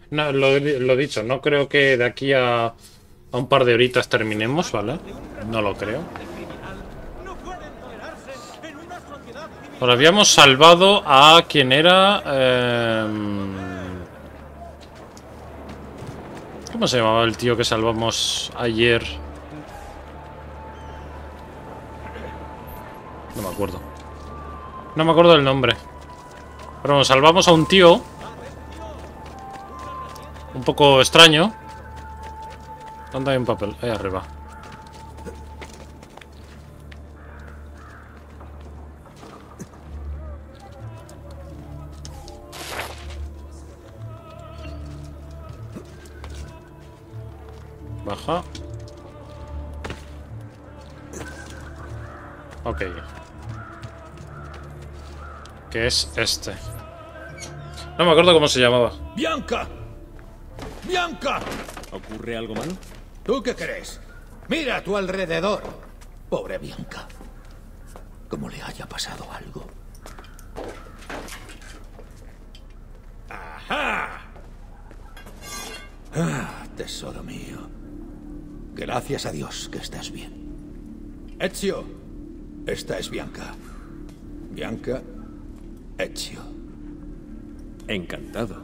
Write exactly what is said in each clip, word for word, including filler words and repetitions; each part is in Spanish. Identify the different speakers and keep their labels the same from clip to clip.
Speaker 1: No, lo, lo dicho, no creo que de aquí a, a un par de horitas terminemos, ¿vale? No lo creo. Ahora habíamos salvado a quien era... Eh, ¿cómo se llamaba el tío que salvamos ayer? No me acuerdo. No me acuerdo del nombre. Pero bueno, salvamos a un tío un poco extraño. ¿Dónde hay un papel? Ahí arriba. Baja. Ok. ¿Qué es este? No me acuerdo cómo se llamaba.
Speaker 2: ¡Bianca! ¡Bianca!
Speaker 3: ¿Ocurre algo malo?
Speaker 2: ¿Tú qué crees? Mira a tu alrededor. Pobre Bianca. Como le haya pasado algo. ¡Ajá! Ah, tesoro mío. Gracias a Dios que estás bien. Ezio, esta es Bianca. Bianca, Ezio.
Speaker 3: Encantado.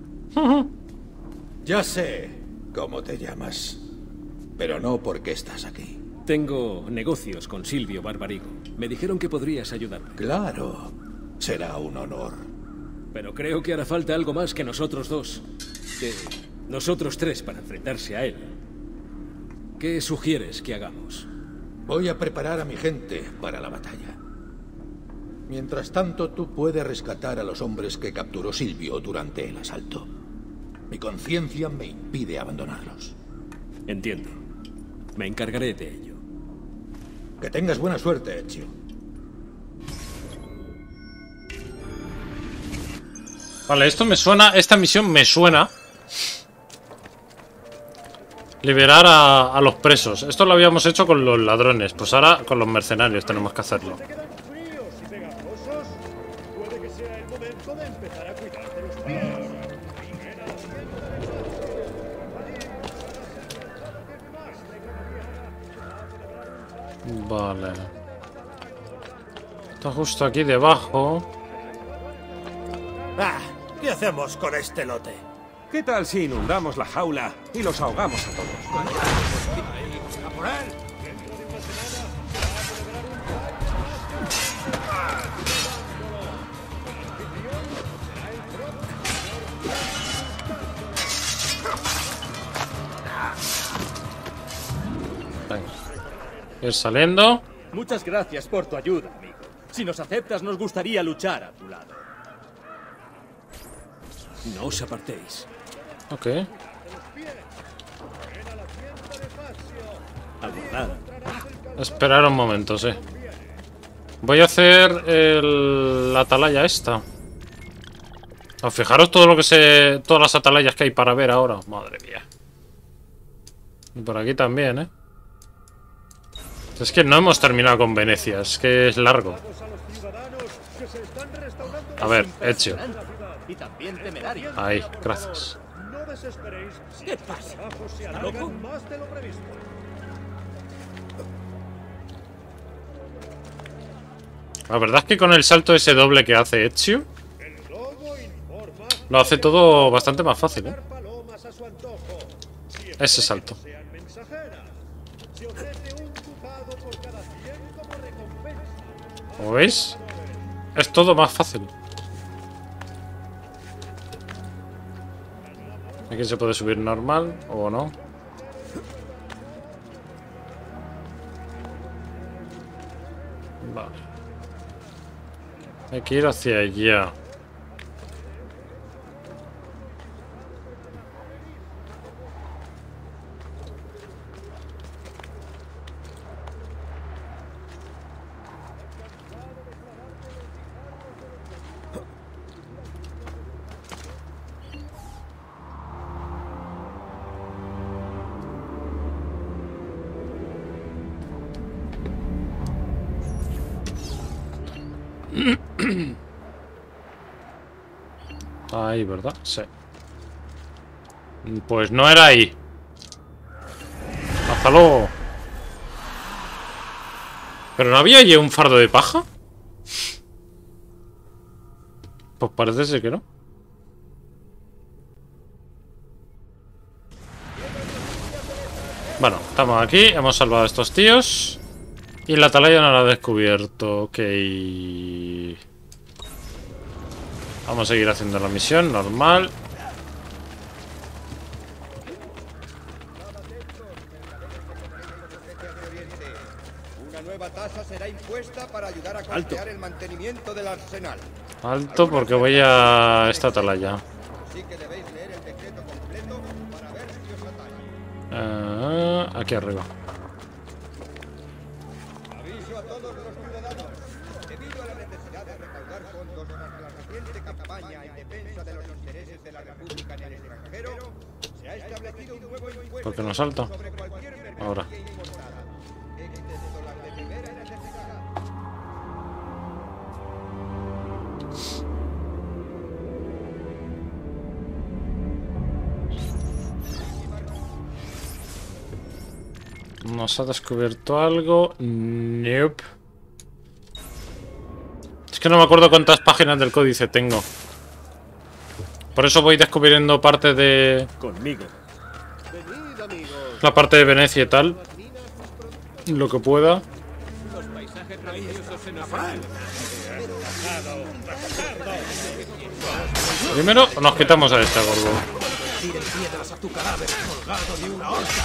Speaker 2: Ya sé cómo te llamas, pero no por qué estás aquí.
Speaker 3: Tengo negocios con Silvio Barbarigo. Me dijeron que podrías ayudarme.
Speaker 2: Claro, será un honor.
Speaker 3: Pero creo que hará falta algo más que nosotros dos. Que nosotros tres para enfrentarse a él. ¿Qué sugieres que hagamos?
Speaker 2: Voy a preparar a mi gente para la batalla. Mientras tanto, tú puedes rescatar a los hombres que capturó Silvio durante el asalto. Mi conciencia me impide abandonarlos.
Speaker 3: Entiendo. Me encargaré de ello.
Speaker 2: Que tengas buena suerte, Ezio.
Speaker 1: Vale, esto me suena... Esta misión me suena... Liberar a, a los presos. Esto lo habíamos hecho con los ladrones. Pues ahora con los mercenarios tenemos que hacerlo. Vale. Está justo aquí debajo.
Speaker 4: Ah, ¿qué hacemos con este lote?
Speaker 5: ¿Qué tal si inundamos la jaula y los ahogamos a todos?
Speaker 4: ¡A por él!
Speaker 1: Venga. Ir saliendo.
Speaker 6: Muchas gracias por tu ayuda, amigo. Si nos aceptas, nos gustaría luchar a tu lado.
Speaker 3: No os apartéis.
Speaker 1: Ok.
Speaker 3: Aguardad.
Speaker 1: Esperar un momento, sí. Voy a hacer el... la atalaya esta. Oh, fijaros todo lo que se... todas las atalayas que hay para ver ahora. Madre mía. Y por aquí también, ¿eh? Es que no hemos terminado con Venecia. Es que es largo. A ver, Ezio. Ahí, gracias.
Speaker 4: ¿Qué pasa? ¿Está loco?
Speaker 1: La verdad es que con el salto ese doble que hace Ezio, lo hace todo bastante más fácil, ¿eh? Ese salto. ¿Como veis? Es todo más fácil. Aquí se puede subir normal o no. Vale. Hay que ir hacia allá. Ahí, ¿verdad? Sí. Pues no era ahí. Hasta luego. ¿Pero no había allí un fardo de paja? Pues parece ser que no. Bueno, estamos aquí, hemos salvado a estos tíos. Y la atalaya no la ha descubierto. Ok. Vamos a seguir haciendo la misión, normal.
Speaker 7: Una nueva tasa será impuesta para ayudar a costear el mantenimiento del arsenal.
Speaker 1: Alto porque voy a esta atalaya.
Speaker 7: Así que debéis leer el decreto completo para ver si os atañe.
Speaker 1: Uh, aquí arriba.
Speaker 7: Aviso a todos los ciudadanos. Debido a la necesidad de recaudar fondos para la reciente campaña en defensa de los intereses de la República en el extranjero, se ha establecido un nuevo impuesto
Speaker 1: ¿Por qué no salta?
Speaker 7: sobre cualquier mercancía
Speaker 1: Ahora.
Speaker 7: importada, excepto las de primera necesidad.
Speaker 1: ¿Nos ha descubierto algo? Nope. Es que no me acuerdo cuántas páginas del códice tengo. Por eso voy descubriendo parte de...
Speaker 3: Conmigo.
Speaker 1: La parte de Venecia y tal. Lo que pueda. Primero nos quitamos a este gordo.
Speaker 2: Tiren piedras a tu cadáver colgado de una horca.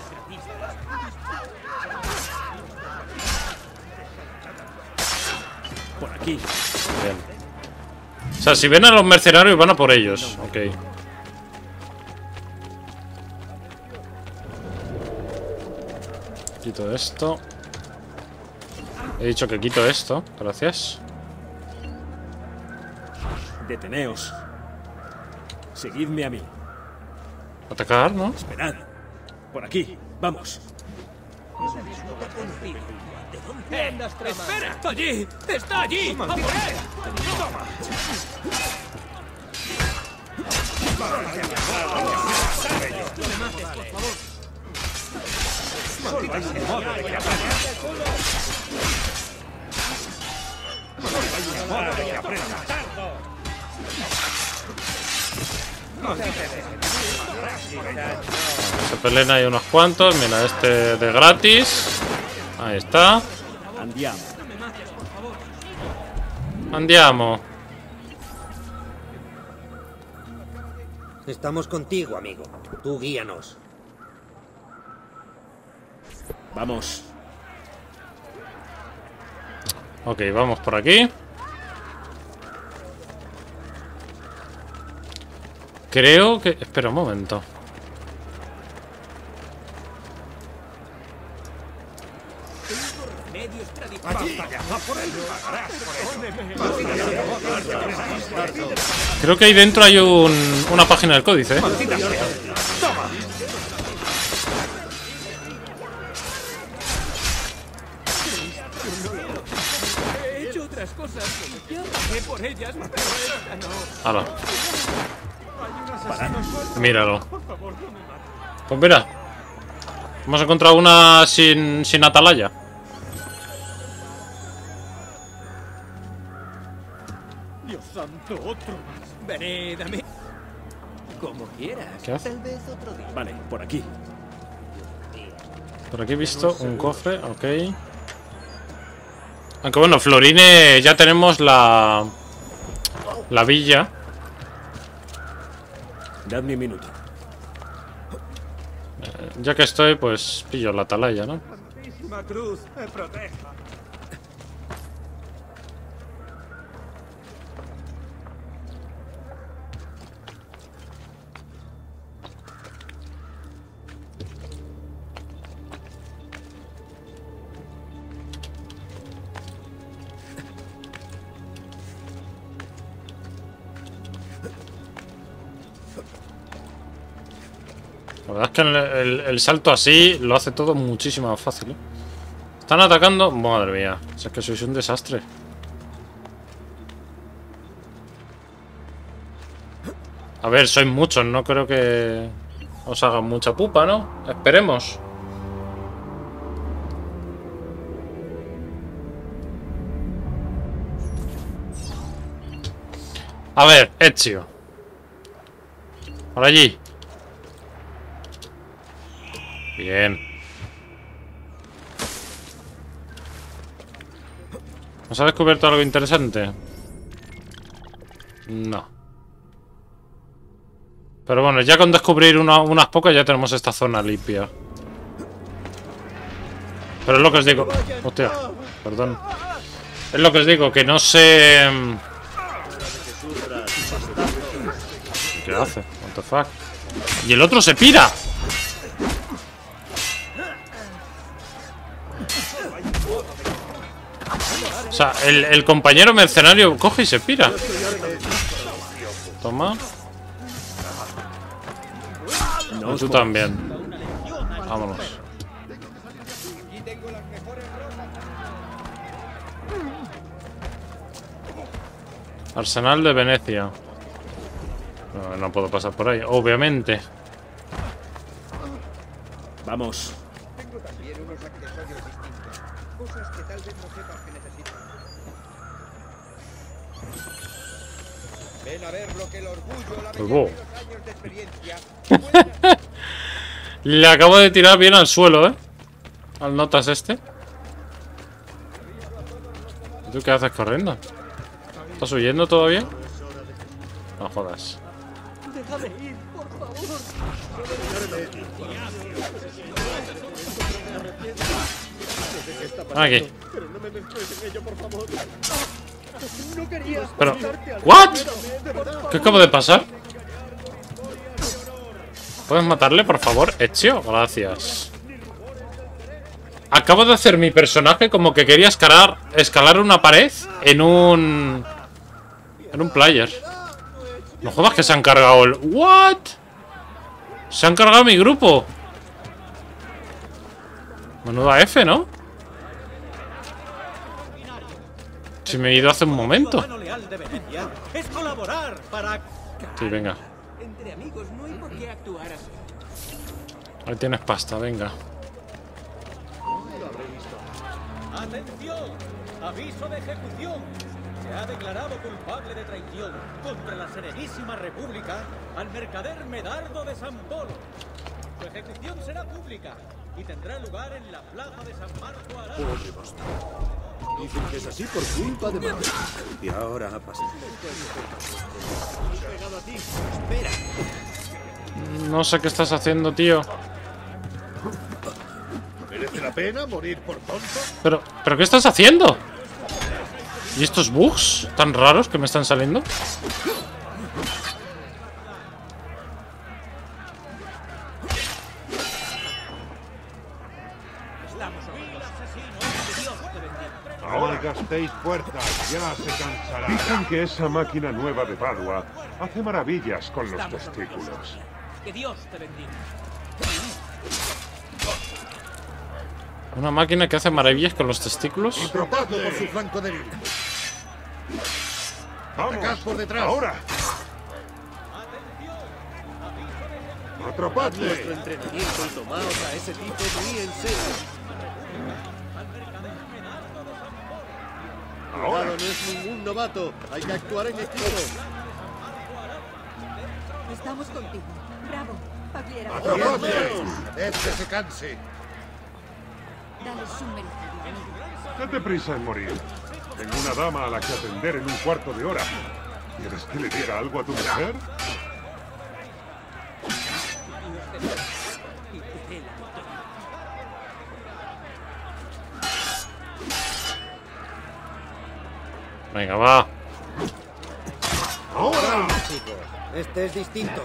Speaker 3: Por aquí.
Speaker 1: Bien. O sea, si ven a los mercenarios van a por ellos. Ok. Quito esto. He dicho que quito esto. Gracias.
Speaker 3: Deteneos. Seguidme a mí.
Speaker 1: Atacar, ¿no?
Speaker 3: Esperad. Por aquí. Vamos.
Speaker 4: ¡Espera! ¡Está allí! ¡Está allí! ¡A por él!
Speaker 1: Se pelean ahí unos cuantos. Mira, este de gratis. Ahí está.
Speaker 3: Andiamo.
Speaker 1: Andiamo.
Speaker 8: Estamos contigo, amigo. Tú guíanos.
Speaker 3: Vamos.
Speaker 1: Ok, vamos por aquí. Creo que... Espera un momento. Creo que ahí dentro hay un, una página del códice, ¿eh?
Speaker 4: He hecho otras cosas. Ya pagué por ellas, pero esta no.
Speaker 1: Hala. Míralo. Pues mira. Hemos encontrado una sin, sin atalaya.
Speaker 4: Dios santo, otro más. Venid a mí.
Speaker 8: Como quieras.
Speaker 1: ¿Qué hace?
Speaker 8: Tal vez otro día.
Speaker 3: Vale, por aquí.
Speaker 1: Por aquí he visto un cofre, ok. Aunque bueno, Florine, ya tenemos la... La villa.
Speaker 3: Dadme un minuto.
Speaker 1: Ya que estoy, pues pillo la atalaya, ¿no?
Speaker 5: Santísima Cruz, me proteja.
Speaker 1: La verdad es que el, el, el salto así lo hace todo muchísimo más fácil, ¿eh? Están atacando... Madre mía, o sea, es que sois un desastre. A ver, sois muchos, no creo que os hagan mucha pupa, ¿no? Esperemos. A ver, Ezio. Por allí. Bien. ¿Nos ha descubierto algo interesante? No. Pero bueno, ya con descubrir una, unas pocas ya tenemos esta zona limpia. Pero es lo que os digo. Hostia, perdón. Es lo que os digo, que no sé... ¿Qué hace? What the fuck? ¡Y el otro se pira! O sea, el, el compañero mercenario coge y se pira. Toma. Y tú también. Vámonos. Arsenal de Venecia. No, no puedo pasar por ahí, obviamente.
Speaker 3: Vamos.
Speaker 7: Tengo también unos accesorios distintos. Cosas que tal vez no sepas que necesitas. Ven a ver lo que el orgullo, la belleza y los años de experiencia pueden...
Speaker 1: Le acabo de tirar bien al suelo, ¿eh? Al notas este. ¿Y tú qué haces corriendo? ¿Estás huyendo todavía? No jodas.
Speaker 4: Déjame ir, por favor.
Speaker 1: Aquí.
Speaker 4: Pero no me mezcles en ello, por favor. No quería.
Speaker 1: Pero...
Speaker 4: matarte al-
Speaker 1: ¿What?
Speaker 4: De verdad.
Speaker 1: ¿Qué acaba de pasar? ¿Puedes matarle, por favor? Ezio, gracias. Acabo de hacer mi personaje como que quería escalar, escalar una pared en un... En un player. No jodas que se han cargado el... ¿What? Se han cargado mi grupo. Menuda F, ¿no? Si me he ido hace un momento.
Speaker 6: Es colaborar para...
Speaker 1: Sí, venga.
Speaker 4: Entre amigos no hay por qué actuar así.
Speaker 1: Ahí tienes pasta, venga.
Speaker 6: ¡Atención! ¡Aviso de ejecución! Se ha declarado culpable de traición contra la Serenísima República al mercader Medardo de San Polo. Su ejecución será pública y tendrá lugar en la plaza de San Marco Arana.
Speaker 3: Dicen que es así por culpa de Marco. Y ahora ha pasado.
Speaker 1: No sé qué estás haciendo, tío.
Speaker 2: ¿Merece la pena morir por tonto?
Speaker 1: Pero, ¿pero qué estás haciendo? ¿Y estos bugs tan raros que me están saliendo?
Speaker 5: Ahora gastéis fuerzas, ya se cansará. Dicen que esa máquina nueva de Padua hace maravillas con los testículos.
Speaker 4: Que Dios te bendiga.
Speaker 1: Una máquina que hace maravillas con los testículos.
Speaker 2: Atropado por su flanco débil.
Speaker 5: ¡Vamos!
Speaker 2: por detrás.
Speaker 5: ¡Ahora! ¡Atrapadle!
Speaker 3: Nuestro entrenamiento y tomaos a ese tipo muy en serio.
Speaker 5: ¡Ahora!
Speaker 3: no es ningún novato. Hay que actuar en equipo.
Speaker 9: Estamos contigo. Bravo, Pagliera.
Speaker 5: ¡Atrapadle!
Speaker 2: Haced que se canse.
Speaker 9: Dale su merecido.
Speaker 5: Date prisa en morir. Tengo una dama a la que atender en un cuarto de hora. ¿Quieres que le diga algo a tu mujer?
Speaker 1: Venga, va.
Speaker 5: ¡Ahora!
Speaker 8: Chicos, este es distinto.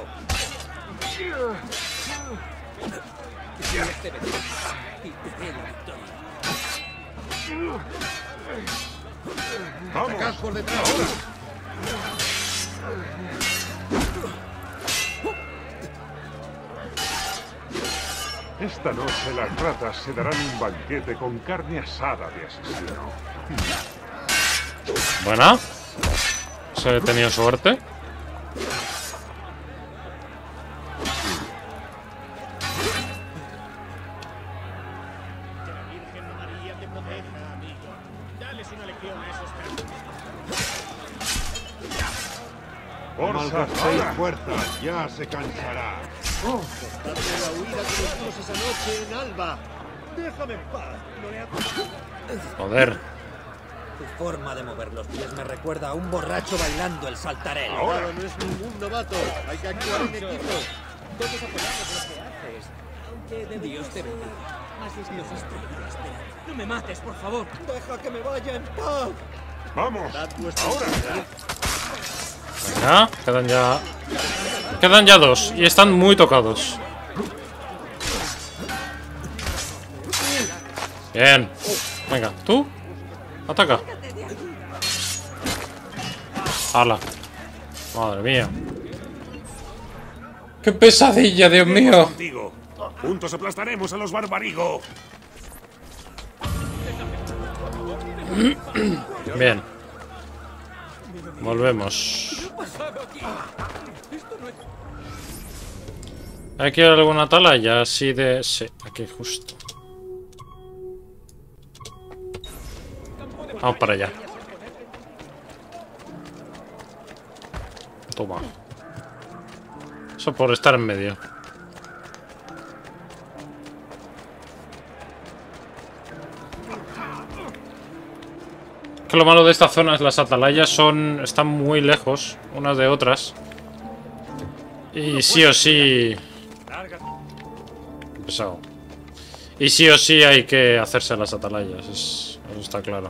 Speaker 5: ¡Vamos!
Speaker 2: Por detrás.
Speaker 5: ¡Ahora! Esta noche las ratas se darán un banquete con carne asada de asesino.
Speaker 1: Buena. Se he tenido suerte.
Speaker 5: Malgastéis fuerzas, ya se cansará.
Speaker 7: Dame la huida que nos dimos esa noche en Alba. Déjame en paz. No le ha...
Speaker 1: Joder.
Speaker 8: Tu forma de mover los pies me recuerda a un borracho bailando el saltarel.
Speaker 7: Ahora no es ningún novato. Hay que actuar en equipo.
Speaker 6: Todos apoyamos lo que haces. Aunque de Dios te bendiga. Así es que nos estoy esperando. No me mates, por favor.
Speaker 7: Deja que me vaya en paz.
Speaker 5: Vamos, ahora.
Speaker 1: Venga, quedan ya... Quedan ya dos. Y están muy tocados. Bien. Venga, tú. Ataca. ¡Hala! Madre mía. ¡Qué pesadilla, Dios mío!
Speaker 5: Contigo. Juntos aplastaremos a los barbarigo.
Speaker 1: Bien. Volvemos. ¿Aquí hay alguna atalaya así de...? Sí, aquí justo. Vamos para allá. Toma. Eso por estar en medio. Que lo malo de esta zona es las atalayas son están muy lejos unas de otras. Y sí o sí... Pesado. Y sí o sí hay que hacerse las atalayas. Es, eso está claro.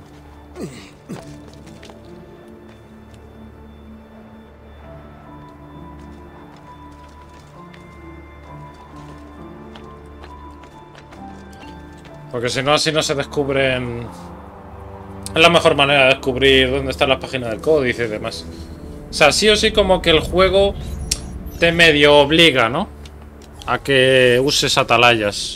Speaker 1: Porque si no, así no se descubren... Es la mejor manera de descubrir dónde está la página del códice y demás. O sea, sí o sí como que el juego te medio obliga, ¿no? A que uses atalayas.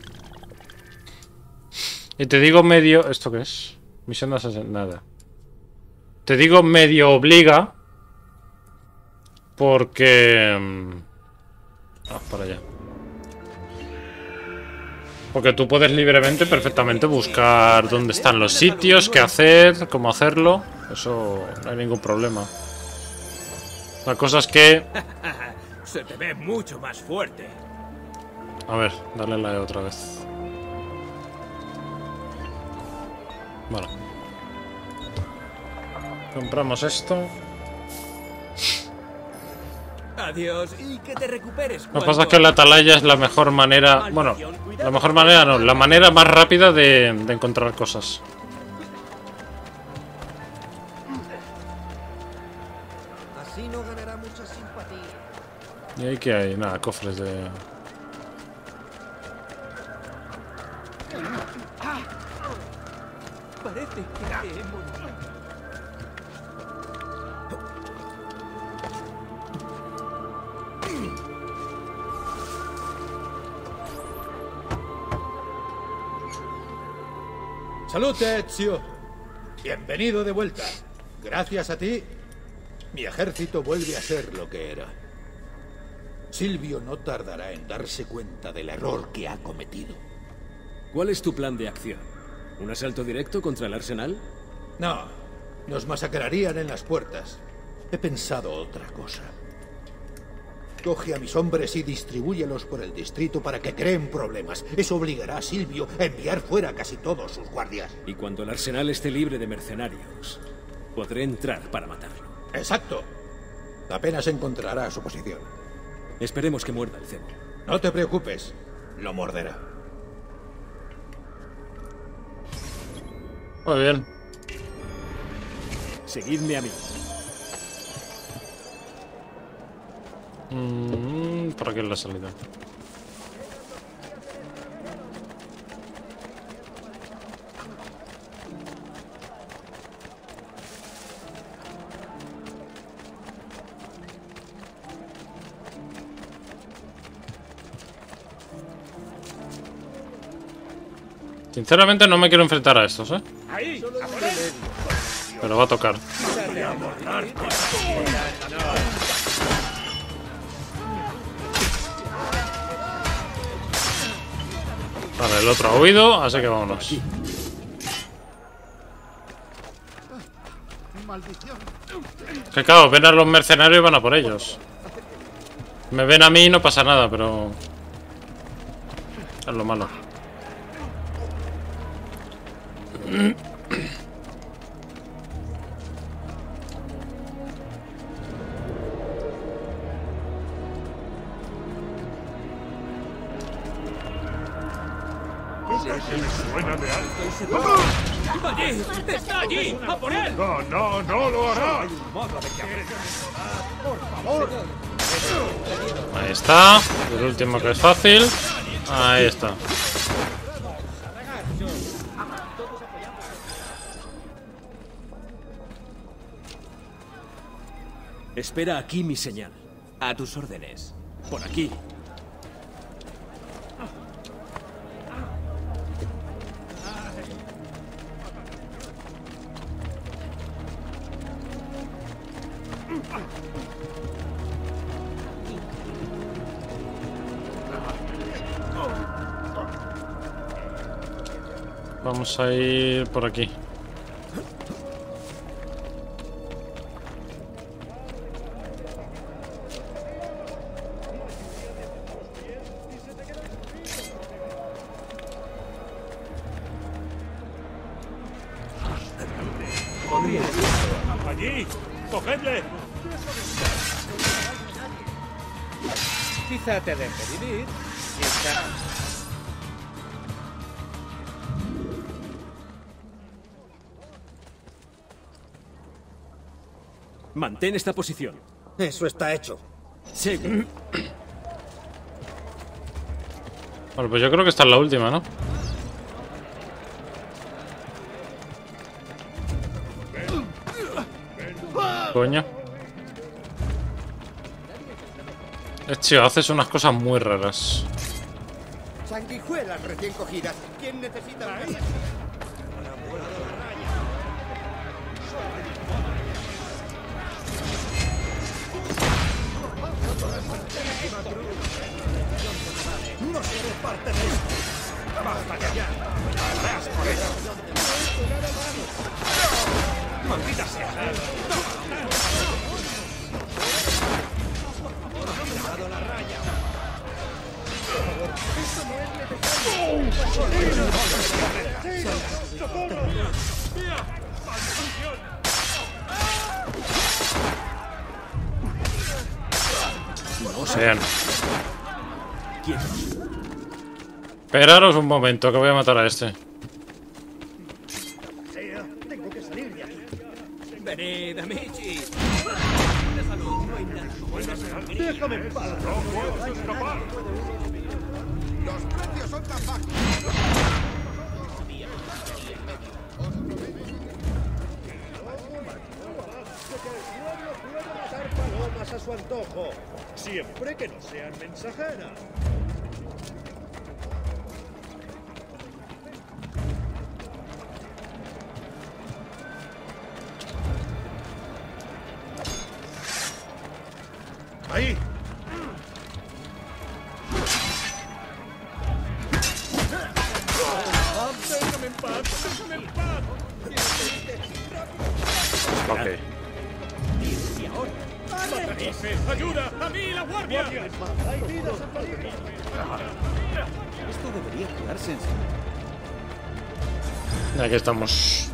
Speaker 1: Y te digo medio... ¿Esto qué es? Misión de asesinato. Nada. Te digo medio obliga. Porque... Ah, para allá. Porque tú puedes libremente, perfectamente, buscar dónde están los sitios, qué hacer, cómo hacerlo. Eso no hay ningún problema. La cosa es que...
Speaker 3: Se te ve mucho más fuerte.
Speaker 1: A ver, dale la E otra vez. Vale. Compramos esto.
Speaker 3: Adiós y que te recuperes.
Speaker 1: Lo que pasa es que la atalaya es la mejor manera... Bueno, la mejor manera no, la manera más rápida de, de encontrar cosas.
Speaker 8: Así no ganará mucha simpatía.
Speaker 1: ¿Y ahí qué hay? Nada, cofres de...
Speaker 4: Parece que hemos...
Speaker 2: ¡Salute, Ezio! Bienvenido de vuelta. Gracias a ti, mi ejército vuelve a ser lo que era. Silvio no tardará en darse cuenta del error que ha cometido.
Speaker 3: ¿Cuál es tu plan de acción? ¿Un asalto directo contra el arsenal?
Speaker 2: No, nos masacrarían en las puertas. He pensado otra cosa. Coge a mis hombres y distribúyelos por el distrito para que creen problemas. Eso obligará a Silvio a enviar fuera a casi todos sus guardias.
Speaker 3: Y cuando el arsenal esté libre de mercenarios, podré entrar para matarlo.
Speaker 2: Exacto. Apenas encontrará su posición.
Speaker 3: Esperemos que muerda el cebo.
Speaker 2: No te preocupes, lo morderá.
Speaker 1: Muy bien.
Speaker 3: Seguidme a mí.
Speaker 1: Mm, ¿Por aquí es la salida? Sinceramente no me quiero enfrentar a estos, ¿eh? Pero va a tocar. Vale, el otro ha huido, así que vámonos. Que claro, ven a los mercenarios y van a por ellos. Me ven a mí y no pasa nada, pero... es lo malo.
Speaker 5: Suena de algo.
Speaker 4: ¡Allí! ¡Está allí! ¡A por él!
Speaker 5: No, no, no lo hará.
Speaker 1: Ahí está. El último que es fácil. Ahí está.
Speaker 3: Espera aquí mi señal.
Speaker 4: A tus órdenes.
Speaker 3: Por aquí.
Speaker 1: Vamos a ir por aquí.
Speaker 5: Allí. ¡Cogedle!
Speaker 6: Quizá te deje vivir. Quizá.
Speaker 3: Mantén esta posición.
Speaker 8: Eso está hecho.
Speaker 3: Sigue.
Speaker 1: Bueno, pues yo creo que esta es la última, ¿no? Coño. Es chido, haces unas cosas muy raras.
Speaker 7: Sanguijuelas recién cogidas. ¿Quién necesita una?
Speaker 8: No seré parte de esto.
Speaker 5: ¡Basta ya! ya. ¡Arreas por ello! ¡Maldita sea!
Speaker 1: No sean.
Speaker 3: Quietos.
Speaker 1: Esperaros un momento, que voy a matar a este.
Speaker 7: Tengo que salir de aquí.
Speaker 4: Venid, amici.
Speaker 7: Déjame en paz.
Speaker 5: ¡No puedo escapar!
Speaker 7: Los precios son tan bajos.
Speaker 10: Palomas a su antojo, siempre que no sean mensajeras.
Speaker 5: ¡Ahí!
Speaker 10: ¡Déjame en paz! ¡Déjame en paz!
Speaker 1: Ok.
Speaker 4: Y ahora.
Speaker 10: ¡Ayuda! ¡A mí, la guardia! ¡Hay vidas en peligro!
Speaker 6: Esto debería quedarse en...
Speaker 1: Aquí estamos.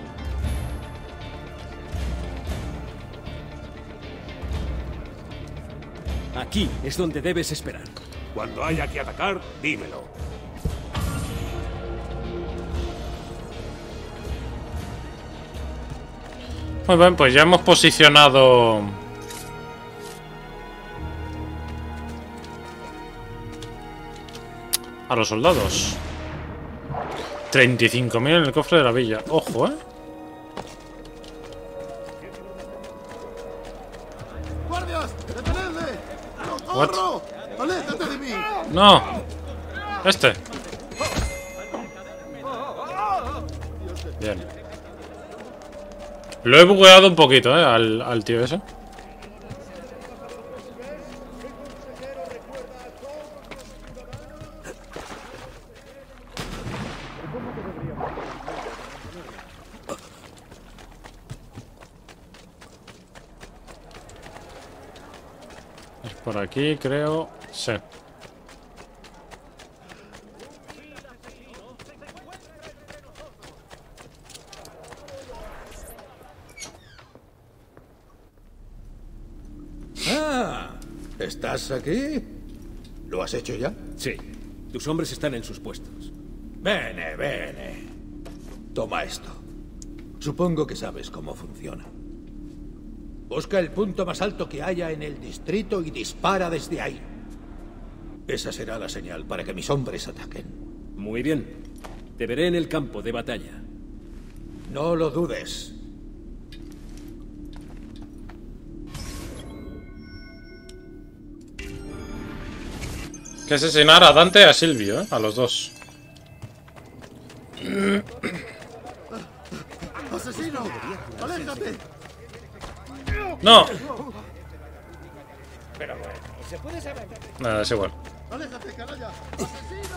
Speaker 3: Aquí es donde debes esperar.
Speaker 5: Cuando haya que atacar, dímelo.
Speaker 1: Muy bien, pues ya hemos posicionado a los soldados. treinta y cinco mil en el cofre de la villa. Ojo, ¿eh?
Speaker 7: ¡Guardias! ¡Detenedle!
Speaker 1: What?
Speaker 7: ¡Socorro! ¡Aléjate de mí!
Speaker 1: No. Este. Bien. Lo he bugueado un poquito, ¿eh? Al, al tío ese. Es por aquí, creo. Sí.
Speaker 2: Ah, ¿estás aquí? ¿Lo has hecho ya?
Speaker 3: Sí. Tus hombres están en sus puestos.
Speaker 2: Bene, bene. Toma esto. Supongo que sabes cómo funciona. Busca el punto más alto que haya en el distrito y dispara desde ahí. Esa será la señal para que mis hombres ataquen.
Speaker 3: Muy bien. Te veré en el campo de batalla.
Speaker 2: No lo dudes.
Speaker 1: Que asesinar a Dante y a Silvio, ¿eh? A los dos.
Speaker 10: ¡Asesino! ¡Aléjate!
Speaker 1: ¡No!
Speaker 6: Pero bueno, ¿se puede saber?
Speaker 1: Nada, es igual.
Speaker 10: ¡Aléjate, canalla! ¡Asesino!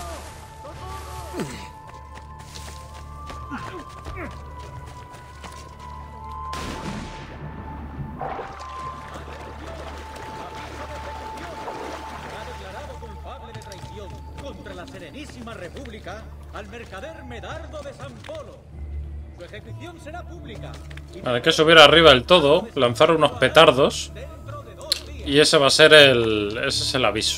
Speaker 6: Contra la Serenísima República al mercader Medardo de San Polo. Su ejecución será pública.
Speaker 1: Vale, hay que subir arriba del todo, lanzar unos petardos y ese va a ser el... ese es el aviso.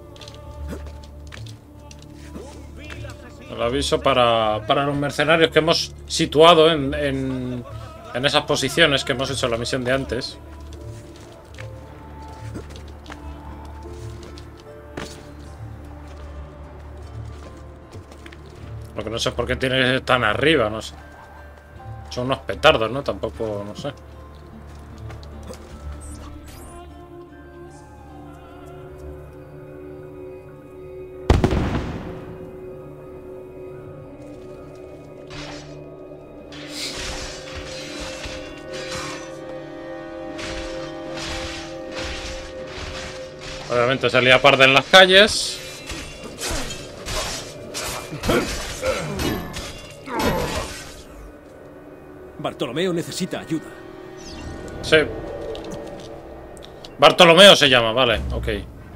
Speaker 1: El aviso para, para los mercenarios que hemos situado en, en, en esas posiciones que hemos hecho en la misión de antes. Lo que no sé por qué tiene que ser tan arriba, no sé. Son unos petardos, ¿no? Tampoco, no sé. Obviamente salía parda en las calles.
Speaker 3: Bartolomeo necesita ayuda.
Speaker 1: Sí. Bartolomeo se llama, vale, ok.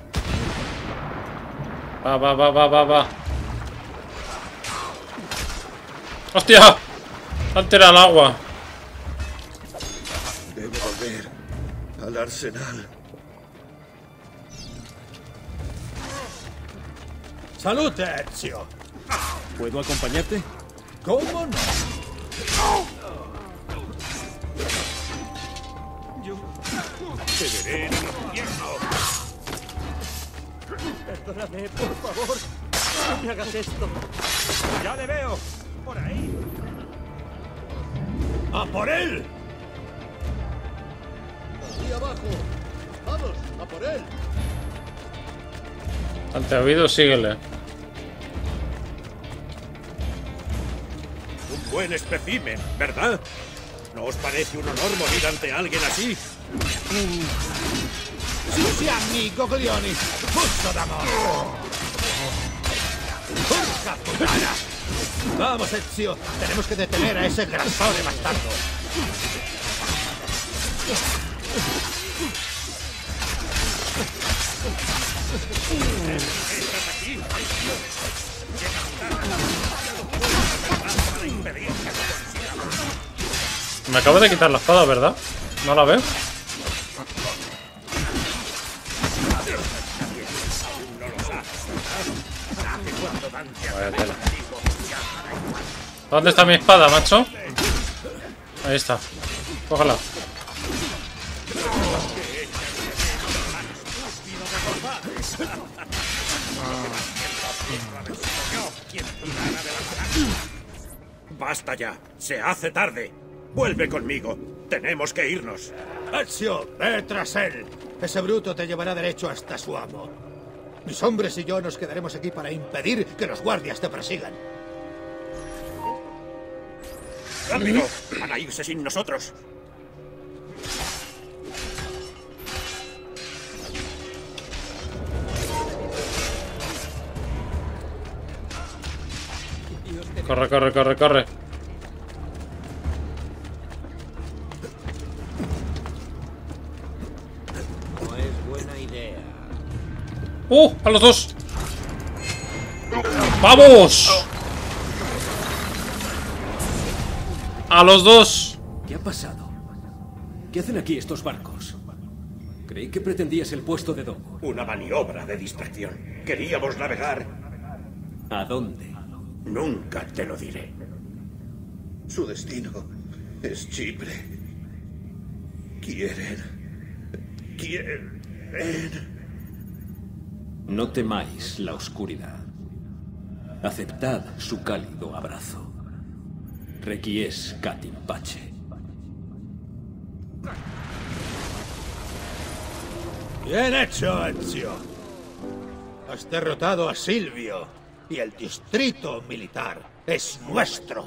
Speaker 1: Va, va, va, va, va, va. ¡Hostia! Han tirado al agua.
Speaker 10: Debo volver al arsenal.
Speaker 2: ¡Salute, Ezio!
Speaker 3: ¿Puedo acompañarte?
Speaker 2: ¿Cómo no?
Speaker 10: ¡Te veré en el infierno!
Speaker 6: Perdóname, por favor. No me hagas esto.
Speaker 10: ¡Ya le veo! ¡Por ahí!
Speaker 2: ¡A por él!
Speaker 10: ¡Ahí abajo! ¡Vamos, a por él!
Speaker 1: Ante oído, síguele.
Speaker 10: Un buen espécimen, ¿verdad? ¿No os parece un honor morir ante alguien así?
Speaker 2: ¡Sí, sí, amigo Glioni! ¡Justo d'amor! ¡Porca puttana! ¡Vamos, Ezio! Tenemos que detener a ese grasone bastardo.
Speaker 10: ¿Estás aquí? para impedir que lo consigamos.
Speaker 1: Me acabo de quitar la espada, ¿verdad? ¿No la veo? Vaya tela. ¿Dónde está mi espada, macho? Ahí está. Cógela.
Speaker 10: Basta ya. Se hace tarde. Vuelve conmigo. Tenemos que irnos.
Speaker 2: Ezio, ve tras él. Ese bruto te llevará derecho hasta su amo. Mis hombres y yo nos quedaremos aquí para impedir que los guardias te persigan.
Speaker 10: ¡Rápido! Van a irse sin nosotros.
Speaker 1: Corre, corre, corre, corre.
Speaker 8: No es buena idea. Yeah.
Speaker 1: ¡Uh! ¡A los dos! ¡Vamos! ¡A los dos!
Speaker 3: ¿Qué ha pasado? ¿Qué hacen aquí estos barcos? Creí que pretendías el puesto de domo.
Speaker 10: Una maniobra de distracción. Queríamos navegar.
Speaker 3: ¿A dónde?
Speaker 10: Nunca te lo diré.
Speaker 2: Su destino es Chipre. Quieren... Quieren...
Speaker 3: No temáis la oscuridad. Aceptad su cálido abrazo. Requies Catimpache.
Speaker 2: Bien hecho, Ezio. Has derrotado a Silvio y el distrito militar es nuestro.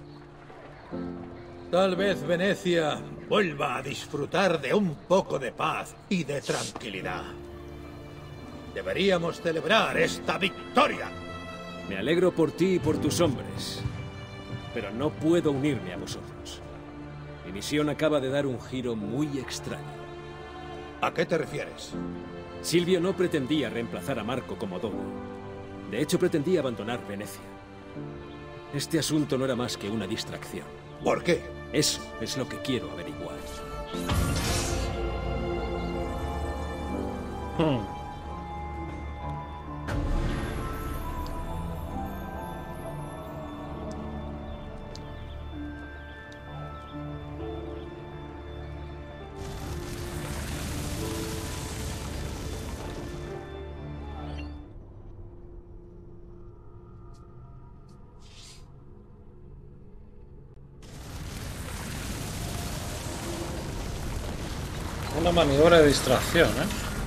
Speaker 2: Tal vez Venecia vuelva a disfrutar de un poco de paz y de tranquilidad. Deberíamos celebrar esta victoria.
Speaker 3: Me alegro por ti y por tus hombres, pero no puedo unirme a vosotros. Mi misión acaba de dar un giro muy extraño.
Speaker 2: ¿A qué te refieres?
Speaker 3: Silvio no pretendía reemplazar a Marco como domo. De hecho, pretendía abandonar Venecia. Este asunto no era más que una distracción.
Speaker 2: ¿Por qué?
Speaker 3: Eso es lo que quiero averiguar.
Speaker 1: Hmm. Una maniobra de distracción, ¿eh?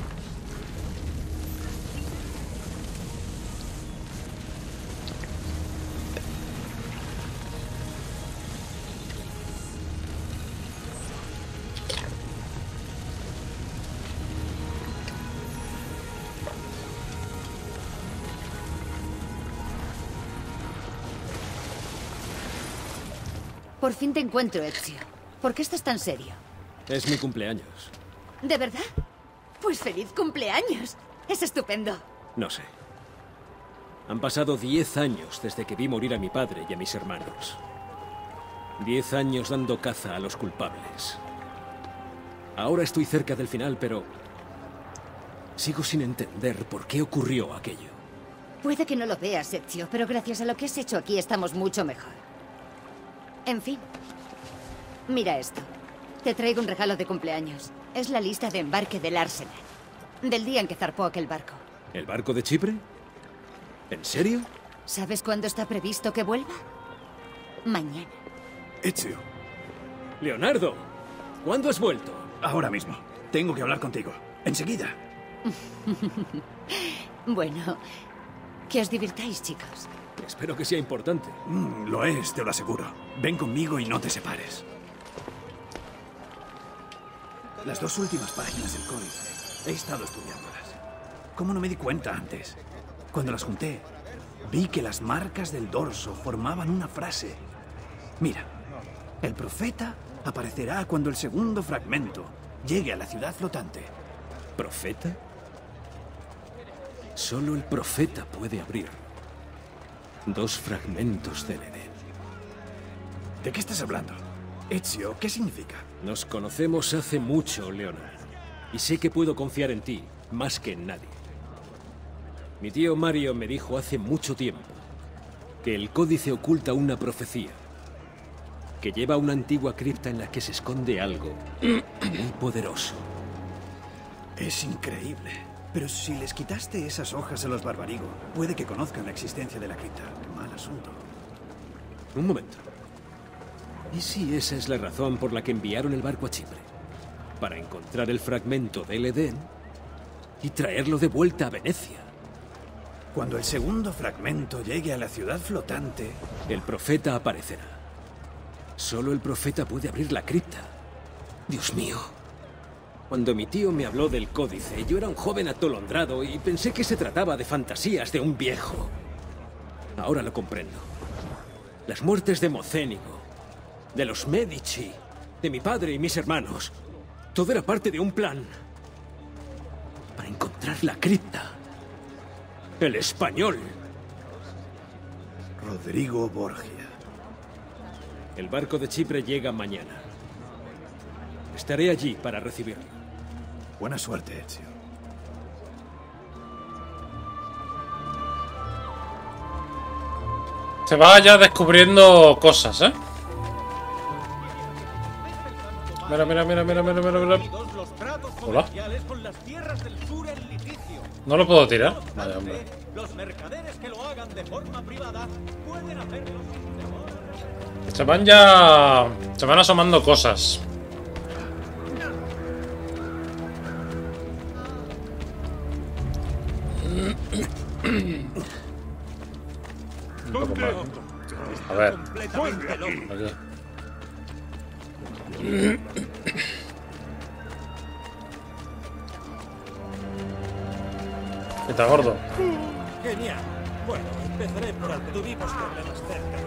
Speaker 9: Por fin te encuentro, Ezio. ¿Por qué estás tan serio?
Speaker 3: Es mi cumpleaños.
Speaker 9: ¿De verdad? Pues feliz cumpleaños. Es estupendo.
Speaker 3: No sé. Han pasado diez años desde que vi morir a mi padre y a mis hermanos. Diez años dando caza a los culpables. Ahora estoy cerca del final, pero sigo sin entender por qué ocurrió aquello.
Speaker 9: Puede que no lo veas, Ezio, pero gracias a lo que has hecho aquí estamos mucho mejor. En fin. Mira esto. Te traigo un regalo de cumpleaños. Es la lista de embarque del Arsenal. Del día en que zarpó aquel barco.
Speaker 3: ¿El barco de Chipre? ¿En serio?
Speaker 9: ¿Sabes cuándo está previsto que vuelva? Mañana.
Speaker 11: Ezio.
Speaker 3: Leonardo, ¿cuándo has vuelto?
Speaker 11: Ahora mismo. Tengo que hablar contigo. Enseguida.
Speaker 9: Bueno, que os divirtáis, chicos.
Speaker 3: Espero que sea importante.
Speaker 11: Mm, lo es, te lo aseguro. Ven conmigo y no te separes. Las dos últimas páginas del códice. He estado estudiándolas. ¿Cómo no me di cuenta antes? Cuando las junté, vi que las marcas del dorso formaban una frase. Mira, el profeta aparecerá cuando el segundo fragmento llegue a la ciudad flotante.
Speaker 3: ¿Profeta? Solo el profeta puede abrir dos fragmentos del Edén.
Speaker 11: ¿De qué estás hablando? Ezio, ¿qué significa?
Speaker 3: Nos conocemos hace mucho, Leonard. Y sé que puedo confiar en ti, más que en nadie. Mi tío Mario me dijo hace mucho tiempo que el códice oculta una profecía, que lleva una antigua cripta en la que se esconde algo muy poderoso.
Speaker 11: Es increíble. Pero si les quitaste esas hojas a los Barbarigo, puede que conozcan la existencia de la cripta. Mal asunto.
Speaker 3: Un momento. ¿Y si esa es la razón por la que enviaron el barco a Chipre? Para encontrar el fragmento del Edén y traerlo de vuelta a Venecia.
Speaker 11: Cuando el segundo fragmento llegue a la ciudad flotante,
Speaker 3: el profeta aparecerá. Solo el profeta puede abrir la cripta. Dios mío. Cuando mi tío me habló del códice, yo era un joven atolondrado y pensé que se trataba de fantasías de un viejo. Ahora lo comprendo. Las muertes de Mocénigo, de los Medici, de mi padre y mis hermanos, todo era parte de un plan. para encontrar la cripta. El español.
Speaker 11: Rodrigo Borgia.
Speaker 3: El barco de Chipre llega mañana. Estaré allí para recibirlo.
Speaker 11: Buena suerte, Ezio.
Speaker 1: Se va ya descubriendo cosas, ¿eh? Mira, mira, mira, mira, mira, mira, mira. Hola. No lo puedo tirar. Vaya, hombre.
Speaker 6: Los mercaderes que lo hagan de forma privada pueden hacerlo sin temor.
Speaker 1: Se van ya... Se van asomando cosas. Un poco más. A ver. Aquí. ¿Qué está gordo?
Speaker 10: Genial. Bueno, empezaré por donde tuvimos problemas cerca.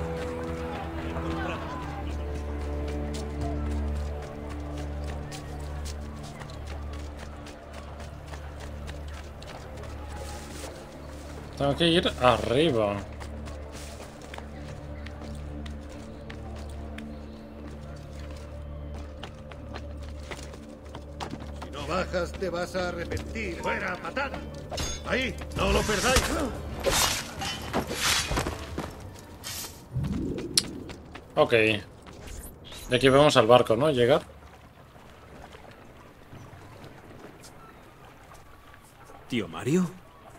Speaker 1: Tengo que ir arriba.
Speaker 7: Si no bajas, te vas a arrepentir. ¡Fuera, patada! ¡Ahí! ¡No lo perdáis!
Speaker 1: Ok. De aquí vemos al barco, ¿no? Llegar.
Speaker 3: ¿Tío Mario?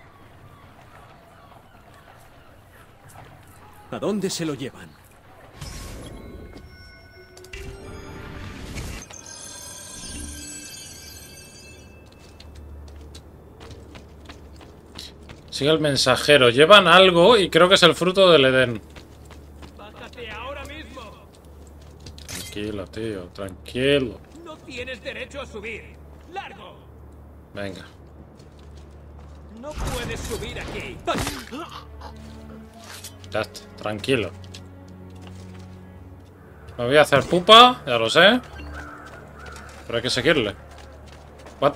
Speaker 3: ¿A dónde se lo llevan?
Speaker 1: Sigue el mensajero. Llevan algo y creo que es el fruto del Edén.
Speaker 4: ¡Bájate ahora mismo!
Speaker 1: Tranquilo, tío. Tranquilo.
Speaker 4: No tienes derecho a subir. ¡Largo!
Speaker 1: Venga.
Speaker 4: No puedes subir aquí.
Speaker 1: Ya está. Tranquilo. Me voy a hacer pupa. Ya lo sé. Pero hay que seguirle. What?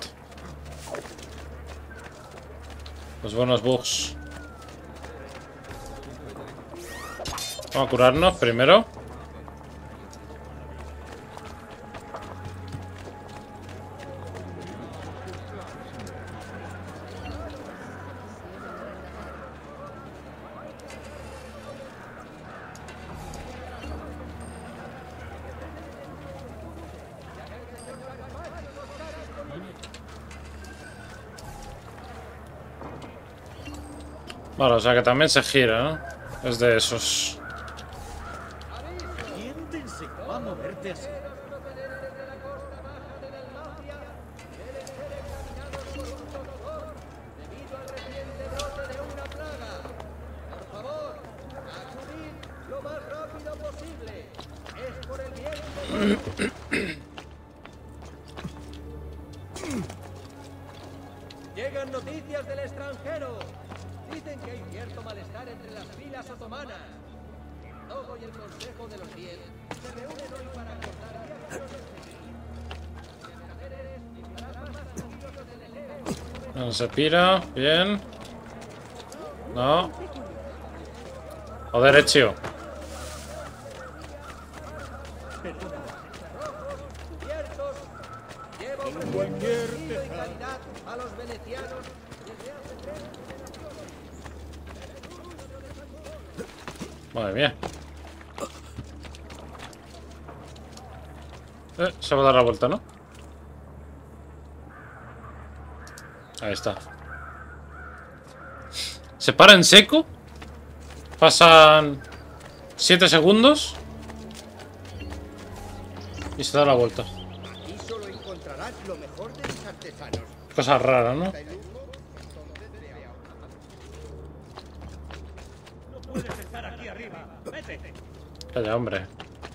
Speaker 1: Los buenos bugs. Vamos a curarnos primero. Vale, o sea que también se gira, ¿no? Es de esos.
Speaker 6: ¿Quién te enseñó a moverte así? Llegan noticias del extranjero. Dicen que hay cierto malestar entre las filas otomanas. Todo y el Consejo de los Diez se reúnen hoy para acordar
Speaker 1: No se pira, bien. No. Joder, Ezio.
Speaker 6: en cualquier calidad a los venecianos.
Speaker 1: Madre mía. Eh, se va a dar la vuelta, ¿no? Ahí está. Se para en seco. Pasan siete segundos. Y se da la vuelta.
Speaker 7: Aquí solo encontrarás lo mejor de mis artesanos.
Speaker 1: Cosa rara, ¿no?
Speaker 6: No puedes estar aquí arriba. Vete.
Speaker 1: Calla, hombre.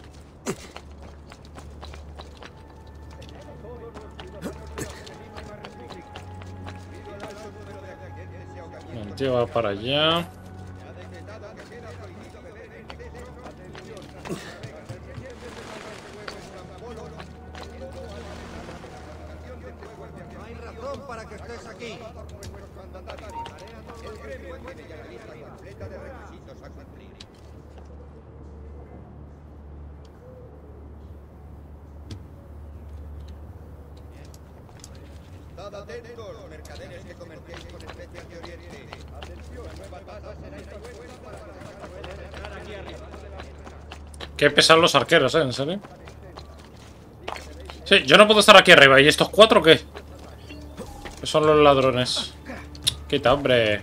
Speaker 1: El tío va para allá.
Speaker 7: razón para que estés aquí. El gremio tiene ya la lista completa de requisitos a cumplir. Estad atentos, mercaderes que comerciáis con especias de Oriente. Atención, nueva tasa será impuesta para poder entrar aquí arriba.
Speaker 1: Qué pesan los arqueros, ¿eh? ¿En serio? Sí, yo no puedo estar aquí arriba. ¿Y estos cuatro qué? ¿Qué son los ladrones? Quita, hombre.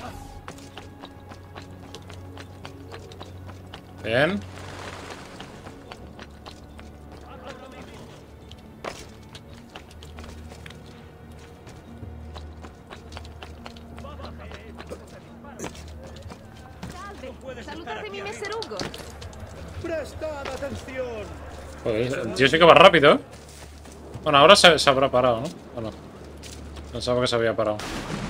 Speaker 1: Bien.
Speaker 12: Saludate mi meserugo.
Speaker 7: Prestad atención.
Speaker 1: Joder, el tío sí que va rápido, ¿eh? Bueno, ahora se, se habrá parado, ¿no? ¿O no? Pensaba que se había parado.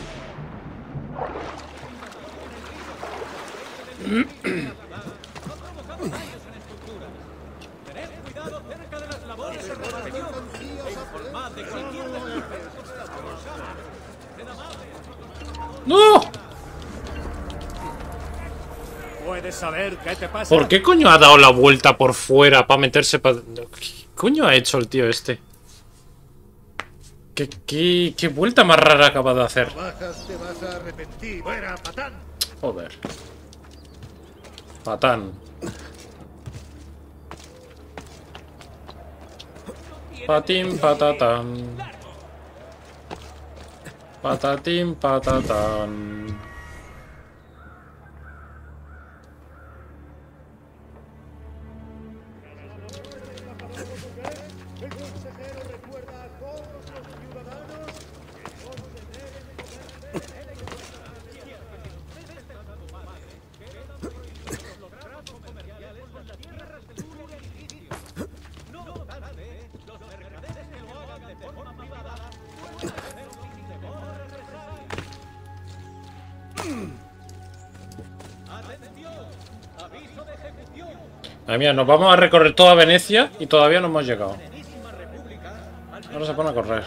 Speaker 1: ¡No!
Speaker 10: ¿Puedes saber qué te pasa?
Speaker 1: ¿Por qué coño ha dado la vuelta por fuera para meterse para... ¿Qué coño ha hecho el tío este? ¿Qué, qué, qué vuelta más rara acaba de hacer?
Speaker 7: Bajas, te vas a arrepentir. Fuera, patán.
Speaker 1: Joder. Patán. Patín, patatán. Patatín, patatán. Madre mía, nos vamos a recorrer toda Venecia y todavía no hemos llegado. Ahora se pone a correr.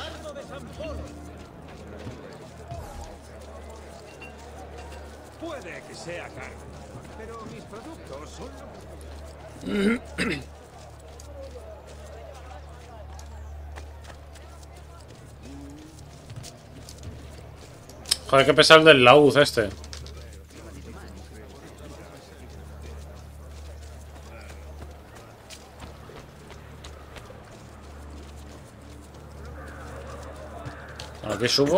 Speaker 10: Puede que sea caro, pero mis productos son...
Speaker 1: Joder, qué pesar del laúd este. Aquí subo.